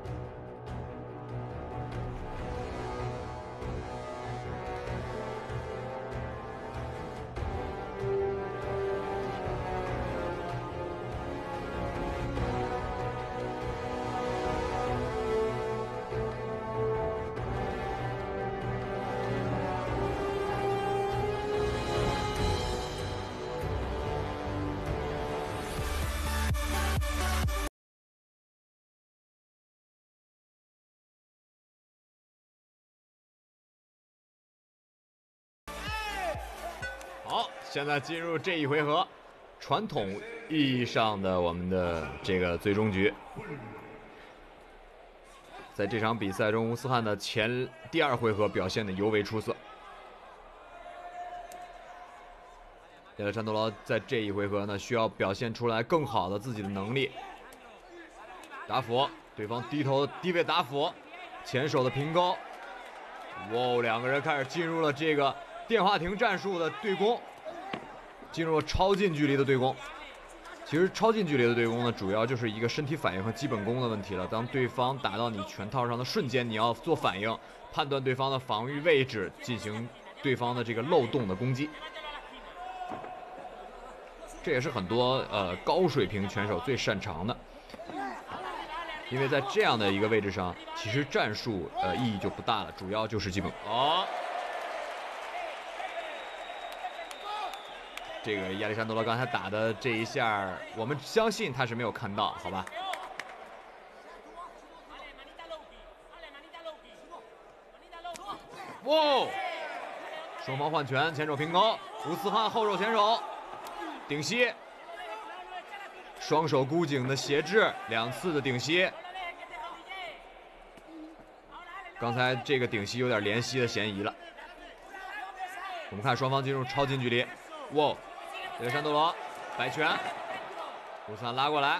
S6: 好，现在进入这一回合，传统意义上的我们的这个最终局。在这场比赛中，乌斯汉的第2回合表现的尤为出色。亚历山多罗在这一回合呢，需要表现出来更好的自己的能力。打斧，对方低头低位打斧，前手的平勾。哇，两个人开始进入了这个电话亭战术的对攻，进入了超近距离的对攻。其实超近距离的对攻呢，主要就是一个身体反应和基本功的问题了。当对方打到你拳套上的瞬间，你要做反应，判断对方的防御位置，进行对方的这个漏洞的攻击。这也是很多高水平拳手最擅长的，因为在这样的一个位置上，其实战术意义就不大了，主要就是基本。这个亚历山多罗刚才打的这一下，我们相信他是没有看到，好吧？哇！双方换拳，前手平勾，乌斯汉后手前手顶膝，双手箍颈的挟制，2次的顶膝。刚才这个顶膝有点连膝的嫌疑了。我们看双方进入超近距离，哇！亚历山多罗摆拳，乌斯汉拉过来，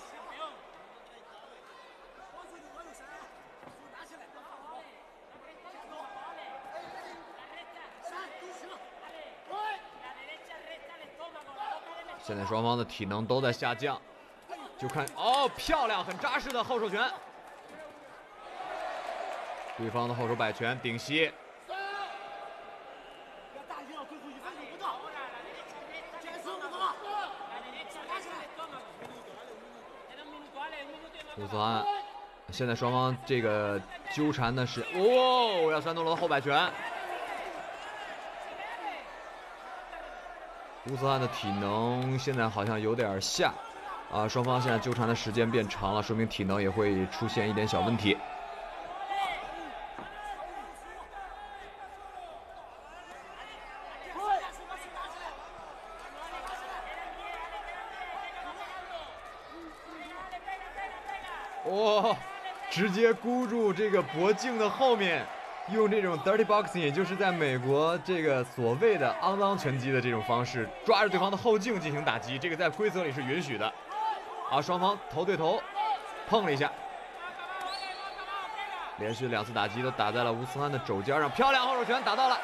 S6: 现在双方的体能都在下降，就看漂亮，很扎实的后手拳，对方的后手摆拳顶膝。乌斯汉，现在双方这个纠缠的是，亚历山多罗的后摆拳。乌斯汉的体能现在好像有点下，双方现在纠缠的时间变长了，说明体能也会出现一点小问题。直接箍住这个脖颈的后面，用这种 dirty boxing， 也就是在美国这个所谓的肮脏拳击的这种方式，抓着对方的后颈进行打击，这个在规则里是允许的。双方头对头碰了一下，连续2次打击都打在了乌斯汉的肘尖上，漂亮后手拳打到了。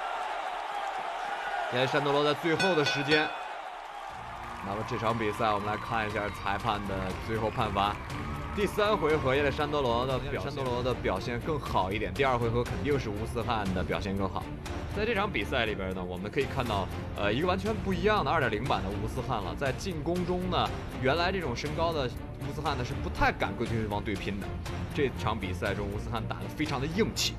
S6: 亚历山多罗在最后的时间，那么这场比赛我们来看一下裁判的最后判罚。第3回合，亚历山多罗的表现更好一点。第2回合肯定是乌斯汉的表现更好。在这场比赛里边呢，我们可以看到，一个完全不一样的2.0版的乌斯汉了。在进攻中呢，原来这种身高的乌斯汉呢是不太敢跟对方对拼的。这场比赛中，乌斯汉打得非常的硬气。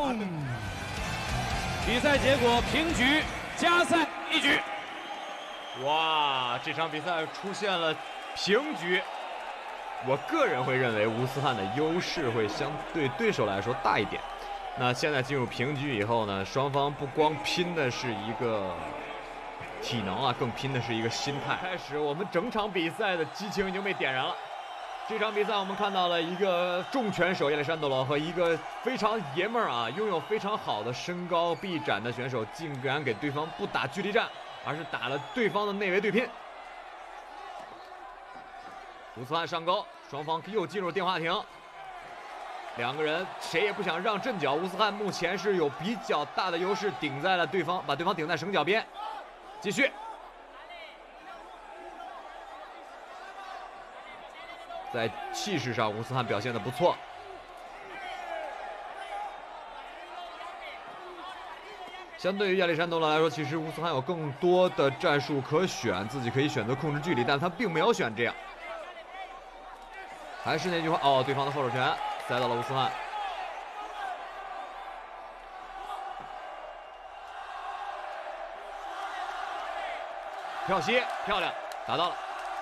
S4: 比赛结果平局，加赛1局。
S6: 哇，这场比赛出现了平局。我个人会认为乌斯汉的优势会相对对手来说大一点。那现在进入平局以后呢，双方不光拼的是一个体能啊，更拼的是一个心态。开始，我们整场比赛的激情已经被点燃了。这场比赛我们看到了一个重拳手亚历山德罗和一个非常爷们儿啊，拥有非常好的身高臂展的选手，竟然给对方不打距离战，而是打了对方的内围对拼。乌斯汉上钩，双方又进入电话亭。两个人谁也不想让阵脚。乌斯汉目前是有比较大的优势，顶在了对方，把对方顶在绳脚边。继续，在气势上，乌斯汉表现得不错。相对于亚历山德罗来说，其实乌斯汉有更多的战术可选，自己可以选择控制距离，但他并没有选这样。还是那句话，哦，对方的后手拳塞到了乌斯汉。跳膝，漂亮，打到了。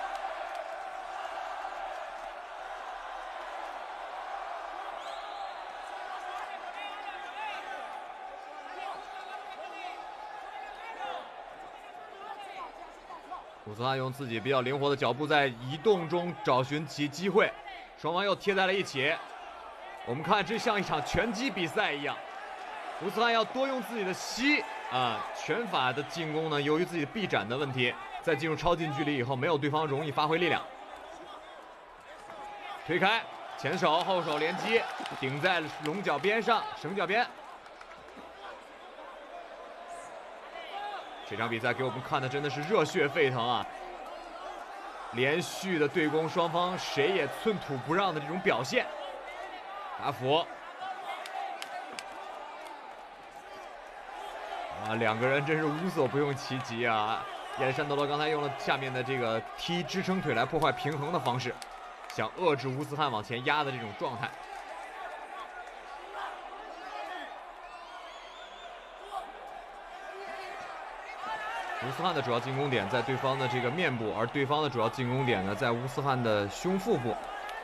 S6: 乌斯汉用自己比较灵活的脚步在移动中找寻其机会。双方又贴在了一起，我们看这像一场拳击比赛一样。乌斯汉要多用自己的膝啊，拳法的进攻呢，由于自己的臂展的问题，在进入超近距离以后，没有对方容易发挥力量。推开，前手后手连击，顶在龙角边上，绳脚边。这场比赛给我们看的真的是热血沸腾啊！连续的对攻，双方谁也寸土不让的这种表现。打斧，啊，两个人真是无所不用其极啊！亚历山德罗刚才用了下面的这个踢支撑腿来破坏平衡的方式，想遏制乌斯汉往前压的这种状态。乌斯汉的主要进攻点在对方的这个面部，而对方的主要进攻点呢在乌斯汉的胸腹部。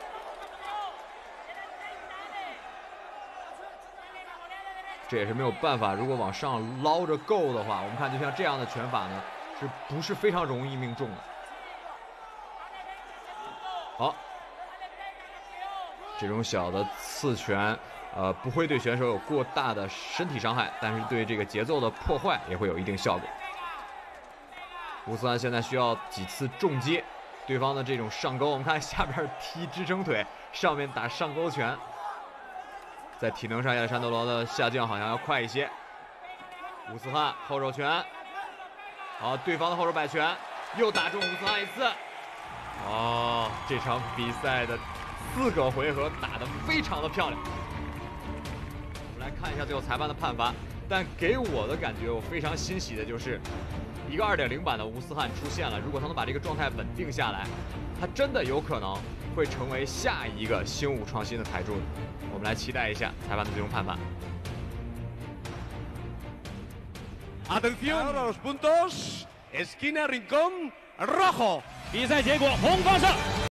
S6: 这也是没有办法，如果往上捞着够的话，我们看就像这样的拳法呢，是不是非常容易命中的？好，这种小的刺拳，不会对选手有过大的身体伤害，但是对这个节奏的破坏也会有一定效果。乌斯汉现在需要几次重击，对方的这种上勾，我们看下边踢支撑腿，上面打上勾拳，在体能上亚历山德罗的下降好像要快一些。乌斯汉后手拳，好，对方的后手摆拳又打中乌斯汉一次。哦，这场比赛的4个回合打得非常的漂亮。我们来看一下最后裁判的判罚，但给我的感觉，我非常欣喜的就是一个2.0版的乌斯汉出现了。如果他能把这个状态稳定下来，他真的有可能会成为下一个新武创新的台柱。我们来期待一下裁判的最终判罚。
S5: Atención a los puntos. Esquina Rincón rojo.
S4: 比赛结果，红方胜。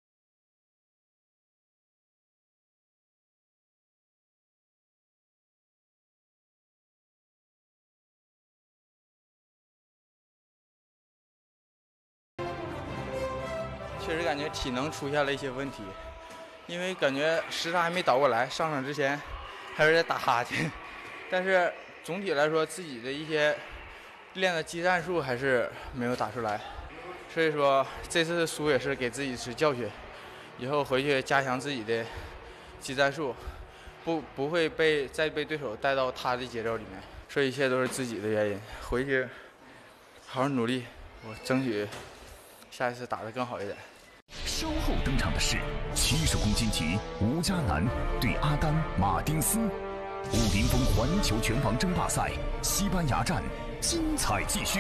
S10: 确实感觉体能出现了一些问题，因为感觉时差还没倒过来，上场之前还是在打哈欠，但是总体来说自己的一些练的技战术还是没有打出来，所以说这次的输也是给自己是教训，以后回去加强自己的技战术，不会再被对手带到他的节奏里面，这一切都是自己的原因，回去好好努力，我争取下一次打得更好一点。
S1: 稍后登场的是70公斤级吴嘉男对阿丹·马丁斯，50风环球拳王争霸赛西班牙站精彩继续。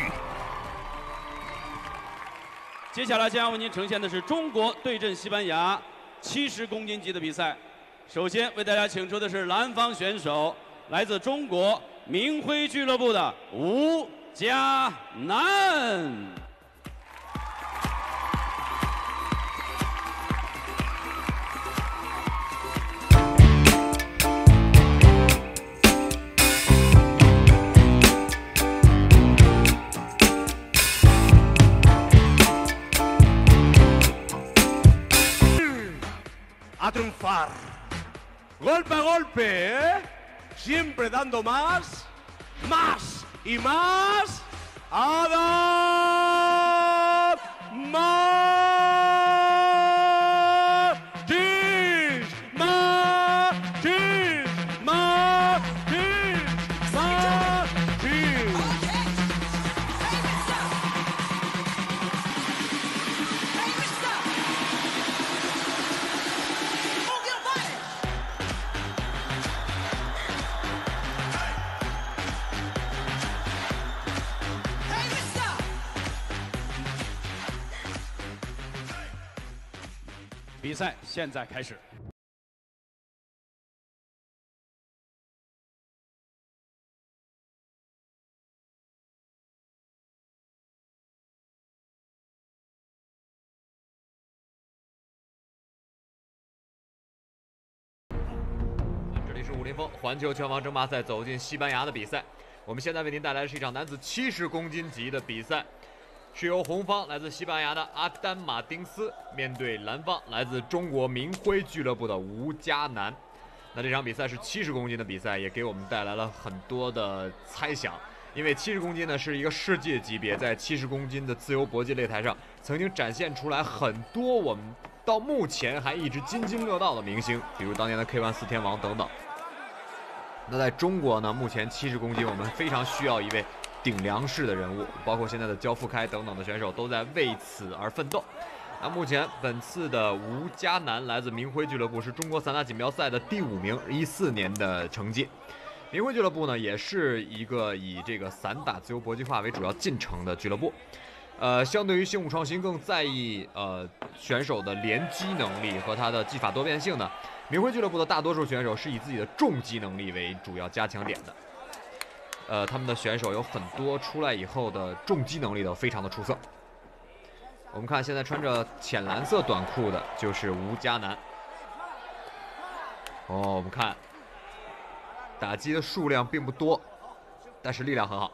S4: 接下来将为您呈现的是中国对阵西班牙70公斤级的比赛。首先为大家请出的是蓝方选手，来自中国明辉俱乐部的吴嘉男。
S5: a triunfar. Golpe a golpe, siempre dando más, más y más. Adam Martins, Martins, Martins, Martins.
S4: 比赛现在开始。
S6: 这里是武林风环球拳王争霸赛走进西班牙的比赛。我们现在为您带来的是一场男子70公斤级的比赛。是由红方来自西班牙的阿丹马丁斯面对蓝方来自中国明辉俱乐部的吴嘉南。那这场比赛是70公斤的比赛，也给我们带来了很多的猜想。因为70公斤呢是一个世界级别，在70公斤的自由搏击擂台上，曾经展现出来很多我们到目前还一直津津乐道的明星，比如当年的 K1 4天王等等。那在中国呢，目前70公斤我们非常需要一位顶梁式的人物，包括现在的焦富开等等的选手都在为此而奋斗。那目前本次的吴嘉南来自明辉俱乐部，是中国散打锦标赛的第5名，14年的成绩。明辉俱乐部呢，也是一个以这个散打自由搏击化为主要进程的俱乐部。相对于新武创新更在意选手的连击能力和他的技法多变性呢，明辉俱乐部的大多数选手是以自己的重击能力为主要加强点的。他们的选手有很多出来以后的重击能力都非常的出色。我们看现在穿着浅蓝色短裤的就是吴嘉南。我们看打击的数量并不多，但是力量很好。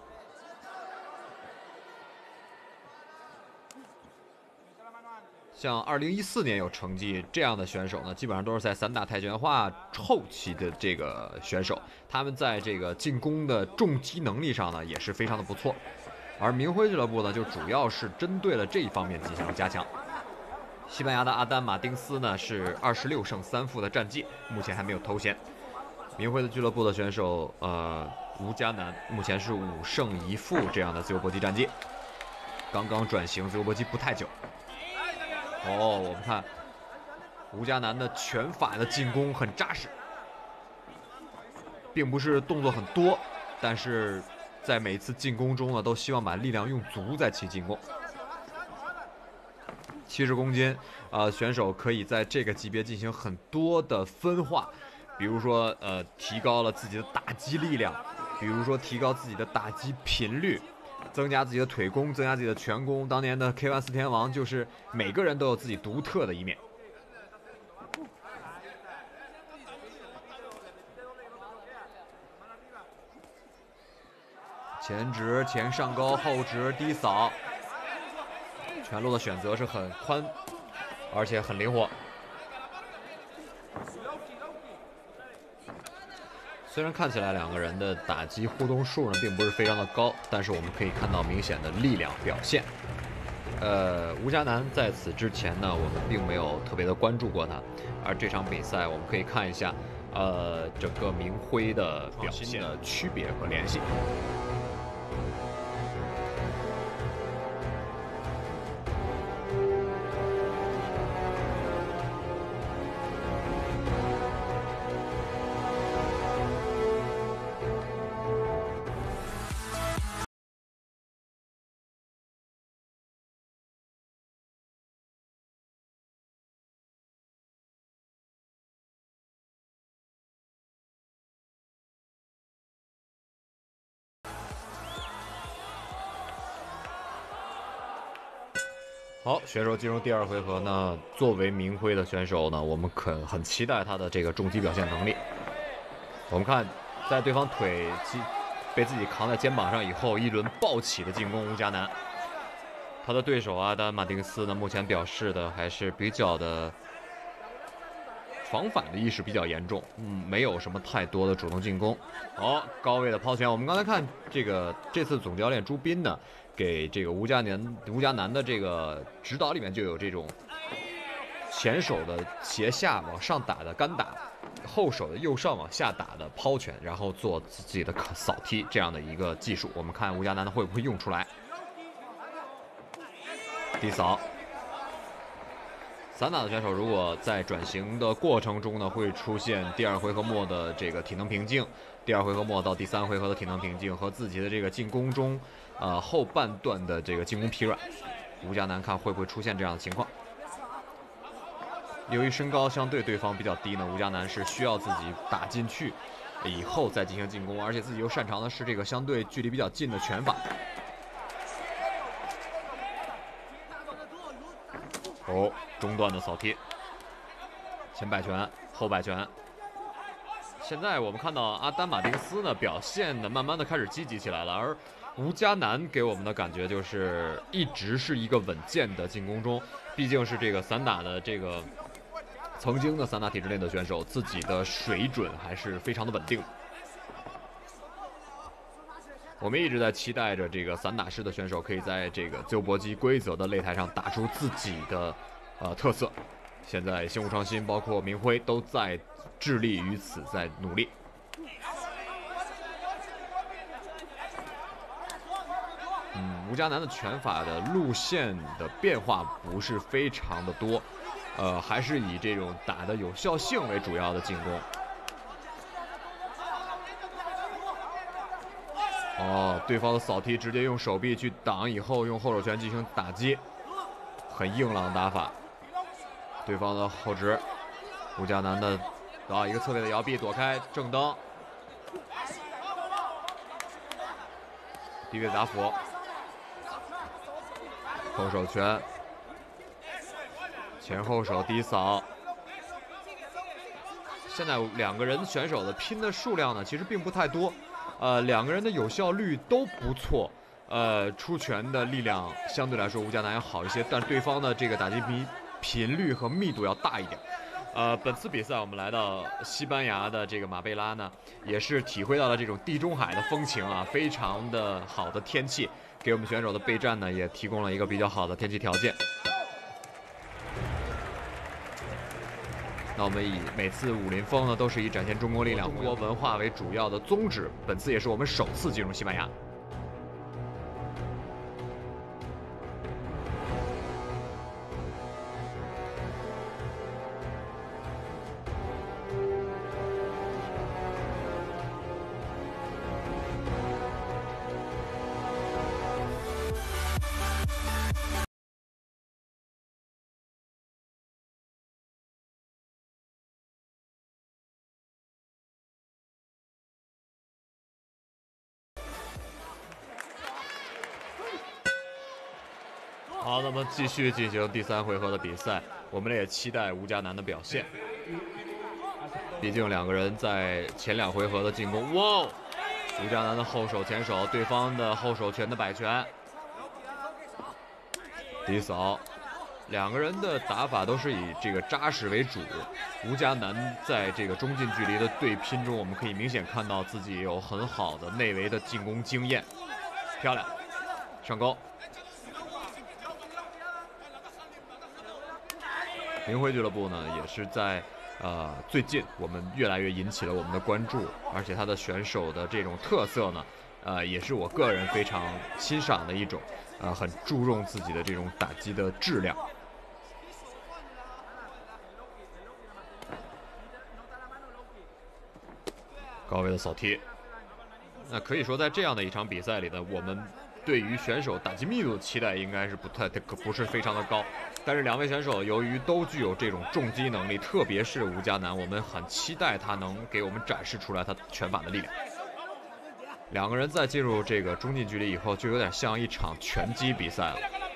S6: 像2014年有成绩这样的选手呢，基本上都是在散打跆拳化后期的这个选手，他们在这个进攻的重击能力上呢也是非常的不错。而明辉俱乐部呢，就主要是针对了这一方面进行了加强。西班牙的阿丹马丁斯呢是26胜3负的战绩，目前还没有头衔。明辉的俱乐部的选手吴嘉南目前是5胜1负这样的自由搏击战绩，刚刚转型自由搏击不太久。我们看吴嘉南的拳法的进攻很扎实，并不是动作很多，但是在每次进攻中呢，都希望把力量用足在其进攻。70公斤选手可以在这个级别进行很多的分化，比如说提高了自己的打击力量，比如说提高自己的打击频率，增加自己的腿功，增加自己的拳功。当年的 K1 4天王就是每个人都有自己独特的一面。前直、前上高、后直、低扫，拳路的选择是很宽，而且很灵活。虽然看起来两个人的打击互动数呢并不是非常的高，但是我们可以看到明显的力量表现。吴嘉南在此之前呢，我们并没有特别的关注过他，而这场比赛我们可以看一下，整个明辉的表现的区别和联系。好，选手进入第2回合呢。作为明辉的选手呢，我们很期待他的这个重击表现能力。我们看，在对方腿被自己扛在肩膀上以后，一轮暴起的进攻吴嘉南。他的对手阿丹马丁斯呢，目前表示的还是比较的防反的意识比较严重，没有什么太多的主动进攻。高位的抛拳，我们刚才看这次总教练朱斌呢，给这个吴嘉男的这个指导里面就有这种前手的斜下往上打的干打，后手的右上往下打的抛拳，然后做自己的扫踢这样的一个技术。我们看吴嘉男的会不会用出来？低扫。散打的选手如果在转型的过程中呢，会出现第2回合末的这个体能瓶颈，第2回合末到第3回合的体能瓶颈和自己的这个进攻中，后半段的这个进攻疲软。吴嘉男看会不会出现这样的情况？由于身高相对对方比较低呢，吴嘉男是需要自己打进去以后再进行进攻，而且自己又擅长的是这个相对距离比较近的拳法。中段的扫踢，前摆拳，后摆拳。现在我们看到阿丹马丁斯呢表现的慢慢的开始积极起来了，而吴嘉男给我们的感觉就是一直是一个稳健的进攻中，毕竟是这个散打的这个曾经的散打体制内的选手，自己的水准还是非常的稳定。我们一直在期待着这个散打式的选手可以在这个自由搏击规则的擂台上打出自己的特色。现在新武创新包括明辉都在致力于此，在努力。吴嘉男的拳法的路线的变化不是非常的多，还是以这种打的有效性为主要的进攻。对方的扫踢直接用手臂去挡，以后用后手拳进行打击，很硬朗的打法。对方的后直，吴嘉男的一个侧位的摇臂躲开正蹬，低位打斧，后手拳，前后手低扫。现在两个人选手的拼的数量呢，其实并不太多。两个人的有效率都不错，出拳的力量相对来说吴嘉男要好一些，但对方的这个打击频率和密度要大一点。本次比赛我们来到西班牙的这个马贝拉呢，也是体会到了这种地中海的风情啊，非常的好的天气，给我们选手的备战呢也提供了一个比较好的天气条件。那我们以每次武林风呢，都是以展现中国力量、中国文化为主要的宗旨。本次也是我们首次进入西班牙。好，那么继续进行第3回合的比赛，我们也期待吴嘉男的表现。毕竟两个人在前2回合的进攻，吴嘉男的后手前手，对方的后手拳的摆拳，低扫，两个人的打法都是以这个扎实为主。吴嘉男在这个中近距离的对拼中，我们可以明显看到自己有很好的内围的进攻经验，漂亮，上钩。明辉俱乐部呢，也是在最近我们越来越引起了我们的关注，而且他的选手的这种特色呢，也是我个人非常欣赏的一种，很注重自己的这种打击的质量。高位的扫踢，那可以说在这样的一场比赛里呢，我们对于选手打击密度的期待应该是不是非常的高，但是两位选手由于都具有这种重击能力，特别是吴嘉男，我们很期待他能给我们展示出来他拳法的力量。两个人在进入这个中近距离以后，就有点像一场拳击比赛了。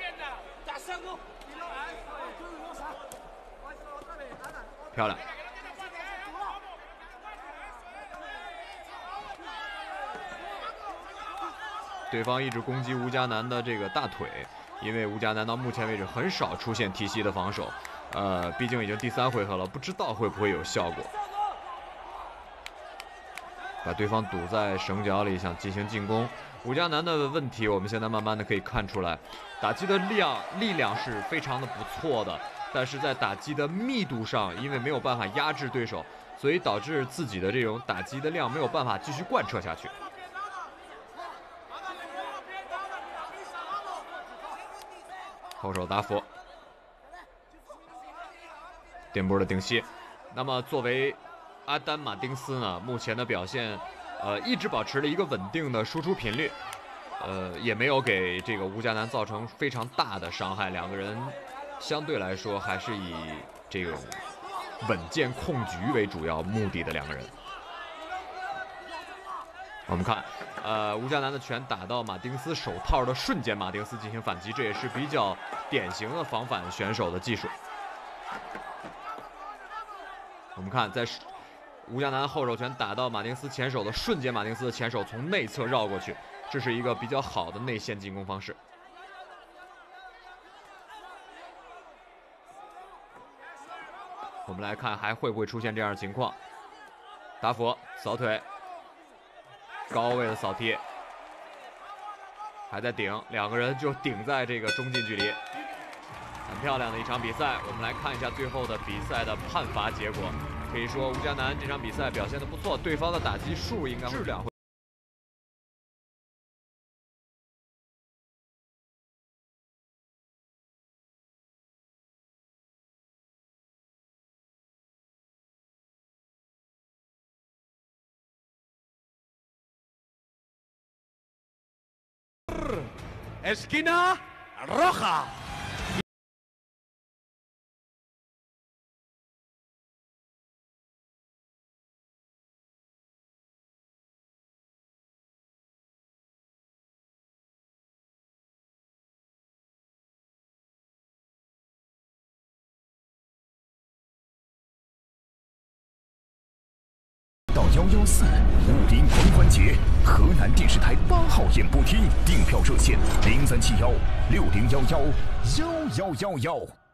S6: 漂亮。对方一直攻击吴嘉男的这个大腿，因为吴嘉男到目前为止很少出现提膝的防守， 毕竟已经第3回合了，不知道会不会有效果。把对方堵在绳脚里，想进行进攻。吴嘉南的问题，我们现在慢慢的可以看出来，打击的力量是非常的不错的，但是在打击的密度上，因为没有办法压制对手，所以导致自己的这种打击的量没有办法继续贯彻下去。后手达佛，颠波的顶膝。那么作为阿丹马丁斯呢，目前的表现，一直保持了一个稳定的输出频率，也没有给这个吴嘉南造成非常大的伤害。两个人相对来说还是以这种稳健控局为主要目的的两个人。我们看，吴嘉南的拳打到马丁斯手套的瞬间，马丁斯进行反击，这也是比较典型的防反选手的技术。我们看，在吴嘉南后手拳打到马丁斯前手的瞬间，马丁斯的前手从内侧绕过去，这是一个比较好的内线进攻方式。我们来看还会不会出现这样的情况。达佛扫腿，高位的扫踢，还在顶，两个人就顶在这个中近距离，很漂亮的一场比赛。我们来看一下最后的比赛的判罚结果。可以说吴嘉南这场比赛表现得不错，对方的打击数应该质量会。
S5: Esquina roja.
S1: 到114武林狂欢节，河南电视台8号演播厅，订票热线037160111111。